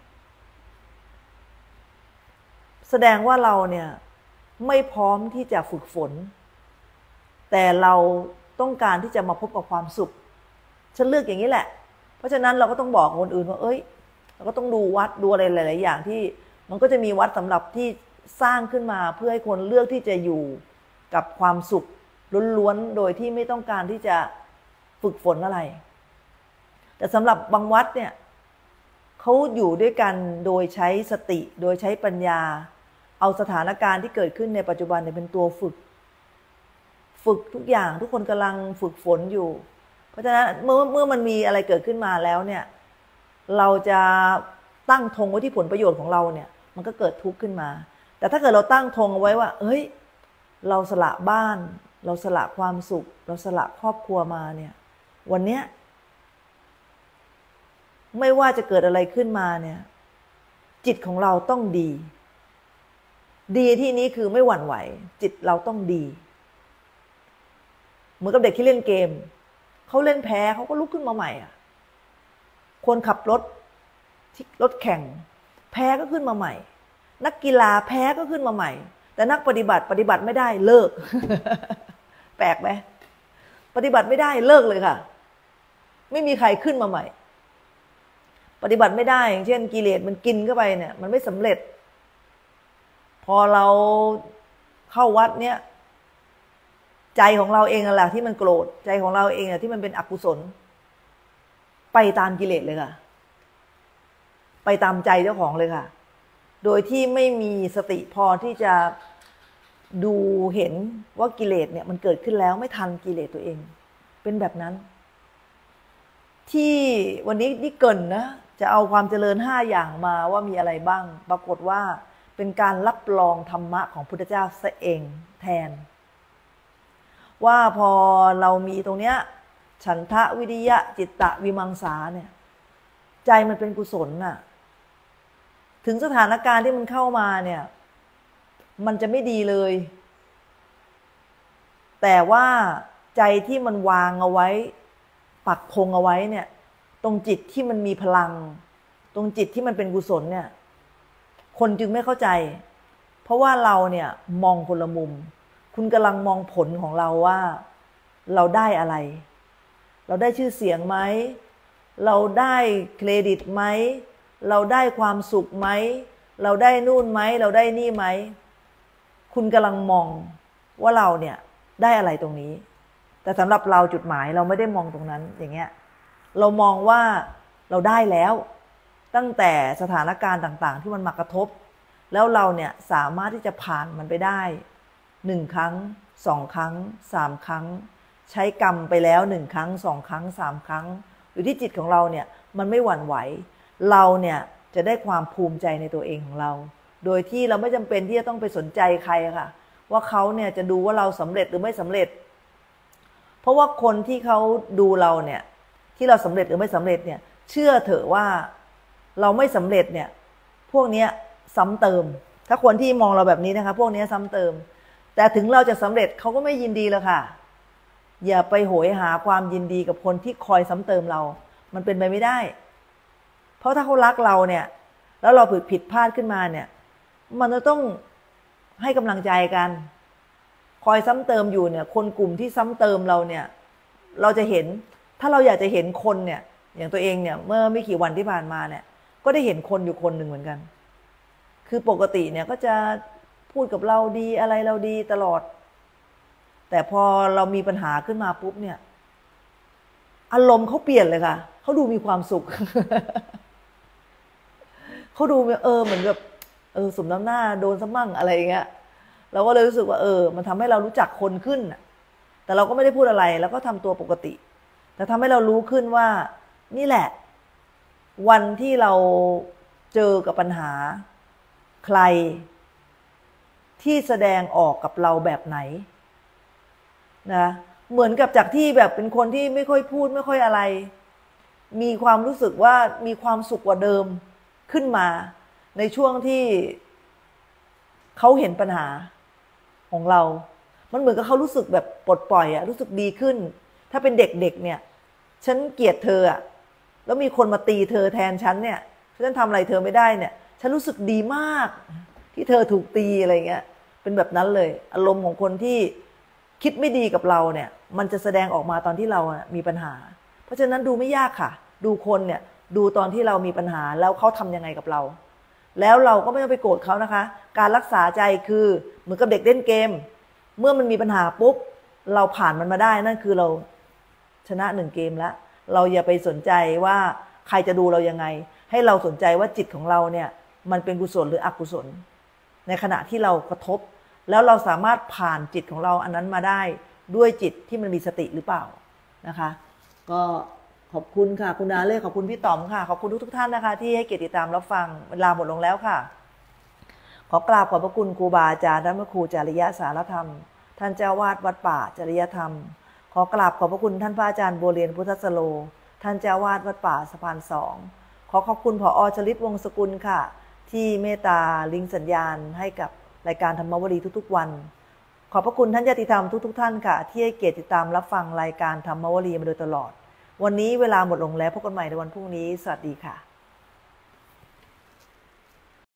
แสดงว่าเราเนี่ยไม่พร้อมที่จะฝึกฝนแต่เราต้องการที่จะมาพบกับความสุขฉันเลือกอย่างนี้แหละเพราะฉะนั้นเราก็ต้องบอกคนอื่นว่าเราก็ต้องดูวัดดูอะไรหลายๆอย่างที่มันก็จะมีวัดสำหรับที่สร้างขึ้นมาเพื่อให้คนเลือกที่จะอยู่กับความสุขล้วนๆโดยที่ไม่ต้องการที่จะฝึกฝนอะไรแต่สำหรับบางวัดเนี่ยเขาอยู่ด้วยกันโดยใช้สติโดยใช้ปัญญาเอาสถานการณ์ที่เกิดขึ้นในปัจจุบันเนี่ยเป็นตัวฝึกทุกอย่างทุกคนกำลังฝึกฝนอยู่เพราะฉะนั้นเมื่อมันมีอะไรเกิดขึ้นมาแล้วเนี่ยเราจะตั้งธงไว้ที่ผลประโยชน์ของเราเนี่ยมันก็เกิดทุกข์ขึ้นมาแต่ถ้าเกิดเราตั้งธงเอาไว้ว่าเราสละบ้านเราสละความสุขเราสละครอบครัวมาเนี่ยวันเนี้ยไม่ว่าจะเกิดอะไรขึ้นมาเนี่ยจิตของเราต้องดีที่นี้คือไม่หวั่นไหวจิตเราต้องดีเหมือนกับเด็กที่เล่นเกมเขาเล่นแพ้เขาก็ลุกขึ้นมาใหม่คนขับรถแข่งแพ้ก็ขึ้นมาใหม่นักกีฬาแพ้ก็ขึ้นมาใหม่แต่นักปฏิบัติไม่ได้เลิก แปลกไหมปฏิบัติไม่ได้เลิกเลยค่ะไม่มีใครขึ้นมาใหม่ปฏิบัติไม่ได้อย่างเช่นกิเลสมันกินเข้าไปเนี่ยมันไม่สำเร็จพอเราเข้าวัดเนี่ยใจของเราเองนั่นแหละที่มันโกรธใจของเราเองที่มันเป็นอกุศลไปตามกิเลสเลยค่ะไปตามใจเจ้าของเลยค่ะโดยที่ไม่มีสติพอที่จะดูเห็นว่ากิเลสเนี่ยมันเกิดขึ้นแล้วไม่ทันกิเลสตัวเองเป็นแบบนั้นที่วันนี้นี่เกินนะจะเอาความเจริญ5อย่างมาว่ามีอะไรบ้างปรากฏว่าเป็นการรับรองธรรมะของพุทธเจ้าซะเองแทนว่าพอเรามีตรงเนี้ยฉันทะวิริยะจิตตะวิมังสาเนี่ยใจมันเป็นกุศลน่ะถึงสถานการณ์ที่มันเข้ามาเนี่ยมันจะไม่ดีเลยแต่ว่าใจที่มันวางเอาไว้ปักธงเอาไว้เนี่ยตรงจิตที่มันมีพลังตรงจิตที่มันเป็นกุศลเนี่ยคนจึงไม่เข้าใจเพราะว่าเราเนี่ยมองคนละมุมคุณกำลังมองผลของเราว่าเราได้อะไรเราได้ชื่อเสียงไหมเราได้เครดิตไหมเราได้ความสุขไหมเราได้นู่นไหมเราได้นี่ไหมคุณกำลังมองว่าเราเนี่ยได้อะไรตรงนี้แต่สำหรับเราจุดหมายเราไม่ได้มองตรงนั้นอย่างเงี้ยเรามองว่าเราได้แล้วตั้งแต่สถานการณ์ต่างๆที่มันมากระทบแล้วเราเนี่ยสามารถที่จะผ่านมันไปได้1 ครั้ง 2 ครั้ง 3 ครั้งใช้กรรมไปแล้ว1 ครั้ง 2 ครั้ง 3 ครั้งอยู่ที่จิตของเราเนี่ยมันไม่หวั่นไหวเราเนี่ยจะได้ความภูมิใจในตัวเองของเราโดยที่เราไม่จำเป็นที่จะต้องไปสนใจใครค่ะว่าเขาเนี่ยจะดูว่าเราสำเร็จหรือไม่สำเร็จเพราะว่าคนที่เขาดูเราเนี่ยที่เราสำเร็จหรือไม่สำเร็จเนี่ยเชื่อเถอะว่าเราไม่สำเร็จเนี่ยพวกนี้ซ้ำเติมถ้าคนที่มองเราแบบนี้นะคะพวกนี้ซ้ำเติมแต่ถึงเราจะสำเร็จเขาก็ไม่ยินดีแล้วค่ะอย่าไปโหยหาความยินดีกับคนที่คอยซ้ำเติมเรามันเป็นไปไม่ได้เพราะถ้าเขารักเราเนี่ยแล้วเราผิดพลาดขึ้นมาเนี่ยมันจะต้องให้กำลังใจกันคอยซ้ำเติมอยู่เนี่ยคนกลุ่มที่ซ้ำเติมเราเนี่ยเราจะเห็นถ้าเราอยากจะเห็นคนเนี่ยอย่างตัวเองเนี่ยเมื่อไม่กี่วันที่ผ่านมาเนี่ยก็ได้เห็นคนอยู่คนหนึ่งเหมือนกันคือปกติเนี่ยก็จะพูดกับเราดีอะไรเราดีตลอดแต่พอเรามีปัญหาขึ้นมาปุ๊บเนี่ยอารมณ์เขาเปลี่ยนเลยค่ะเขาดูมีความสุข เขาดูเหมือนแบบสมน้ำหน้าโดนซะมั่งอะไรอย่างเงี้ยเราก็เลยรู้สึกว่ามันทำให้เรารู้จักคนขึ้นแต่เราก็ไม่ได้พูดอะไรแล้วก็ทำตัวปกติแต่ทำให้เรารู้ขึ้นว่านี่แหละวันที่เราเจอกับปัญหาใครที่แสดงออกกับเราแบบไหนนะเหมือนกับจากที่แบบเป็นคนที่ไม่ค่อยพูดไม่ค่อยอะไรมีความรู้สึกว่ามีความสุขกว่าเดิมขึ้นมาในช่วงที่เขาเห็นปัญหาของเรามันเหมือนกับเขารู้สึกแบบปลดปล่อยรู้สึกดีขึ้นถ้าเป็นเด็กๆเนี่ยฉันเกลียดเธอแล้วมีคนมาตีเธอแทนฉันเนี่ยฉันทำอะไรเธอไม่ได้เนี่ยฉันรู้สึกดีมากที่เธอถูกตีอะไรเงี้ยเป็นแบบนั้นเลยอารมณ์ของคนที่คิดไม่ดีกับเราเนี่ยมันจะแสดงออกมาตอนที่เรามีปัญหาเพราะฉะนั้นดูไม่ยากค่ะดูคนเนี่ยดูตอนที่เรามีปัญหาแล้วเขาทำยังไงกับเราแล้วเราก็ไม่ต้องไปโกรธเขานะคะการรักษาใจคือเหมือนกับเด็กเล่นเกมเมื่อมันมีปัญหาปุ๊บเราผ่านมันมาได้นั่นคือเราชนะ1 เกมแล้วเราอย่าไปสนใจว่าใครจะดูเรายังไงให้เราสนใจว่าจิตของเราเนี่ยมันเป็นกุศลหรืออกุศลในขณะที่เรากระทบแล้วเราสามารถผ่านจิตของเราอันนั้นมาได้ด้วยจิตที่มันมีสติหรือเปล่านะคะก็ขอบคุณค่ะคุณดาเล่ขอบคุณพี่ต๋อมค่ะขอบคุณทุกท่านนะคะที่ให้เกียรติติดตามรับฟังเวลาหมดลงแล้วค่ะขอกราบขอบพระคุณครูบาอาจารย์ท่านพระครูจริยสารธรรมท่านเจ้าวาดวัดป่าจริยธรรมขอกราบขอบพระคุณท่านพระอาจารย์บัวเรียนพุทธสโลท่านเจ้าวาดวัดป่าสะพาน2ขอขอบคุณผอ.ชลิตวงศ์สกุลค่ะที่เมตตาลิงก์สัญญาณให้กับรายการธรรมวลีทุกๆวันขอบพระคุณท่านญาติธรรมทุกๆท่านค่ะที่ให้เกียรติติดตามรับฟังรายการธรรมวลีมาโดยตลอดวันนี้เวลาหมดลงแล้วพบกันใหม่ในวันพรุ่งนี้สวัสดีค่ะ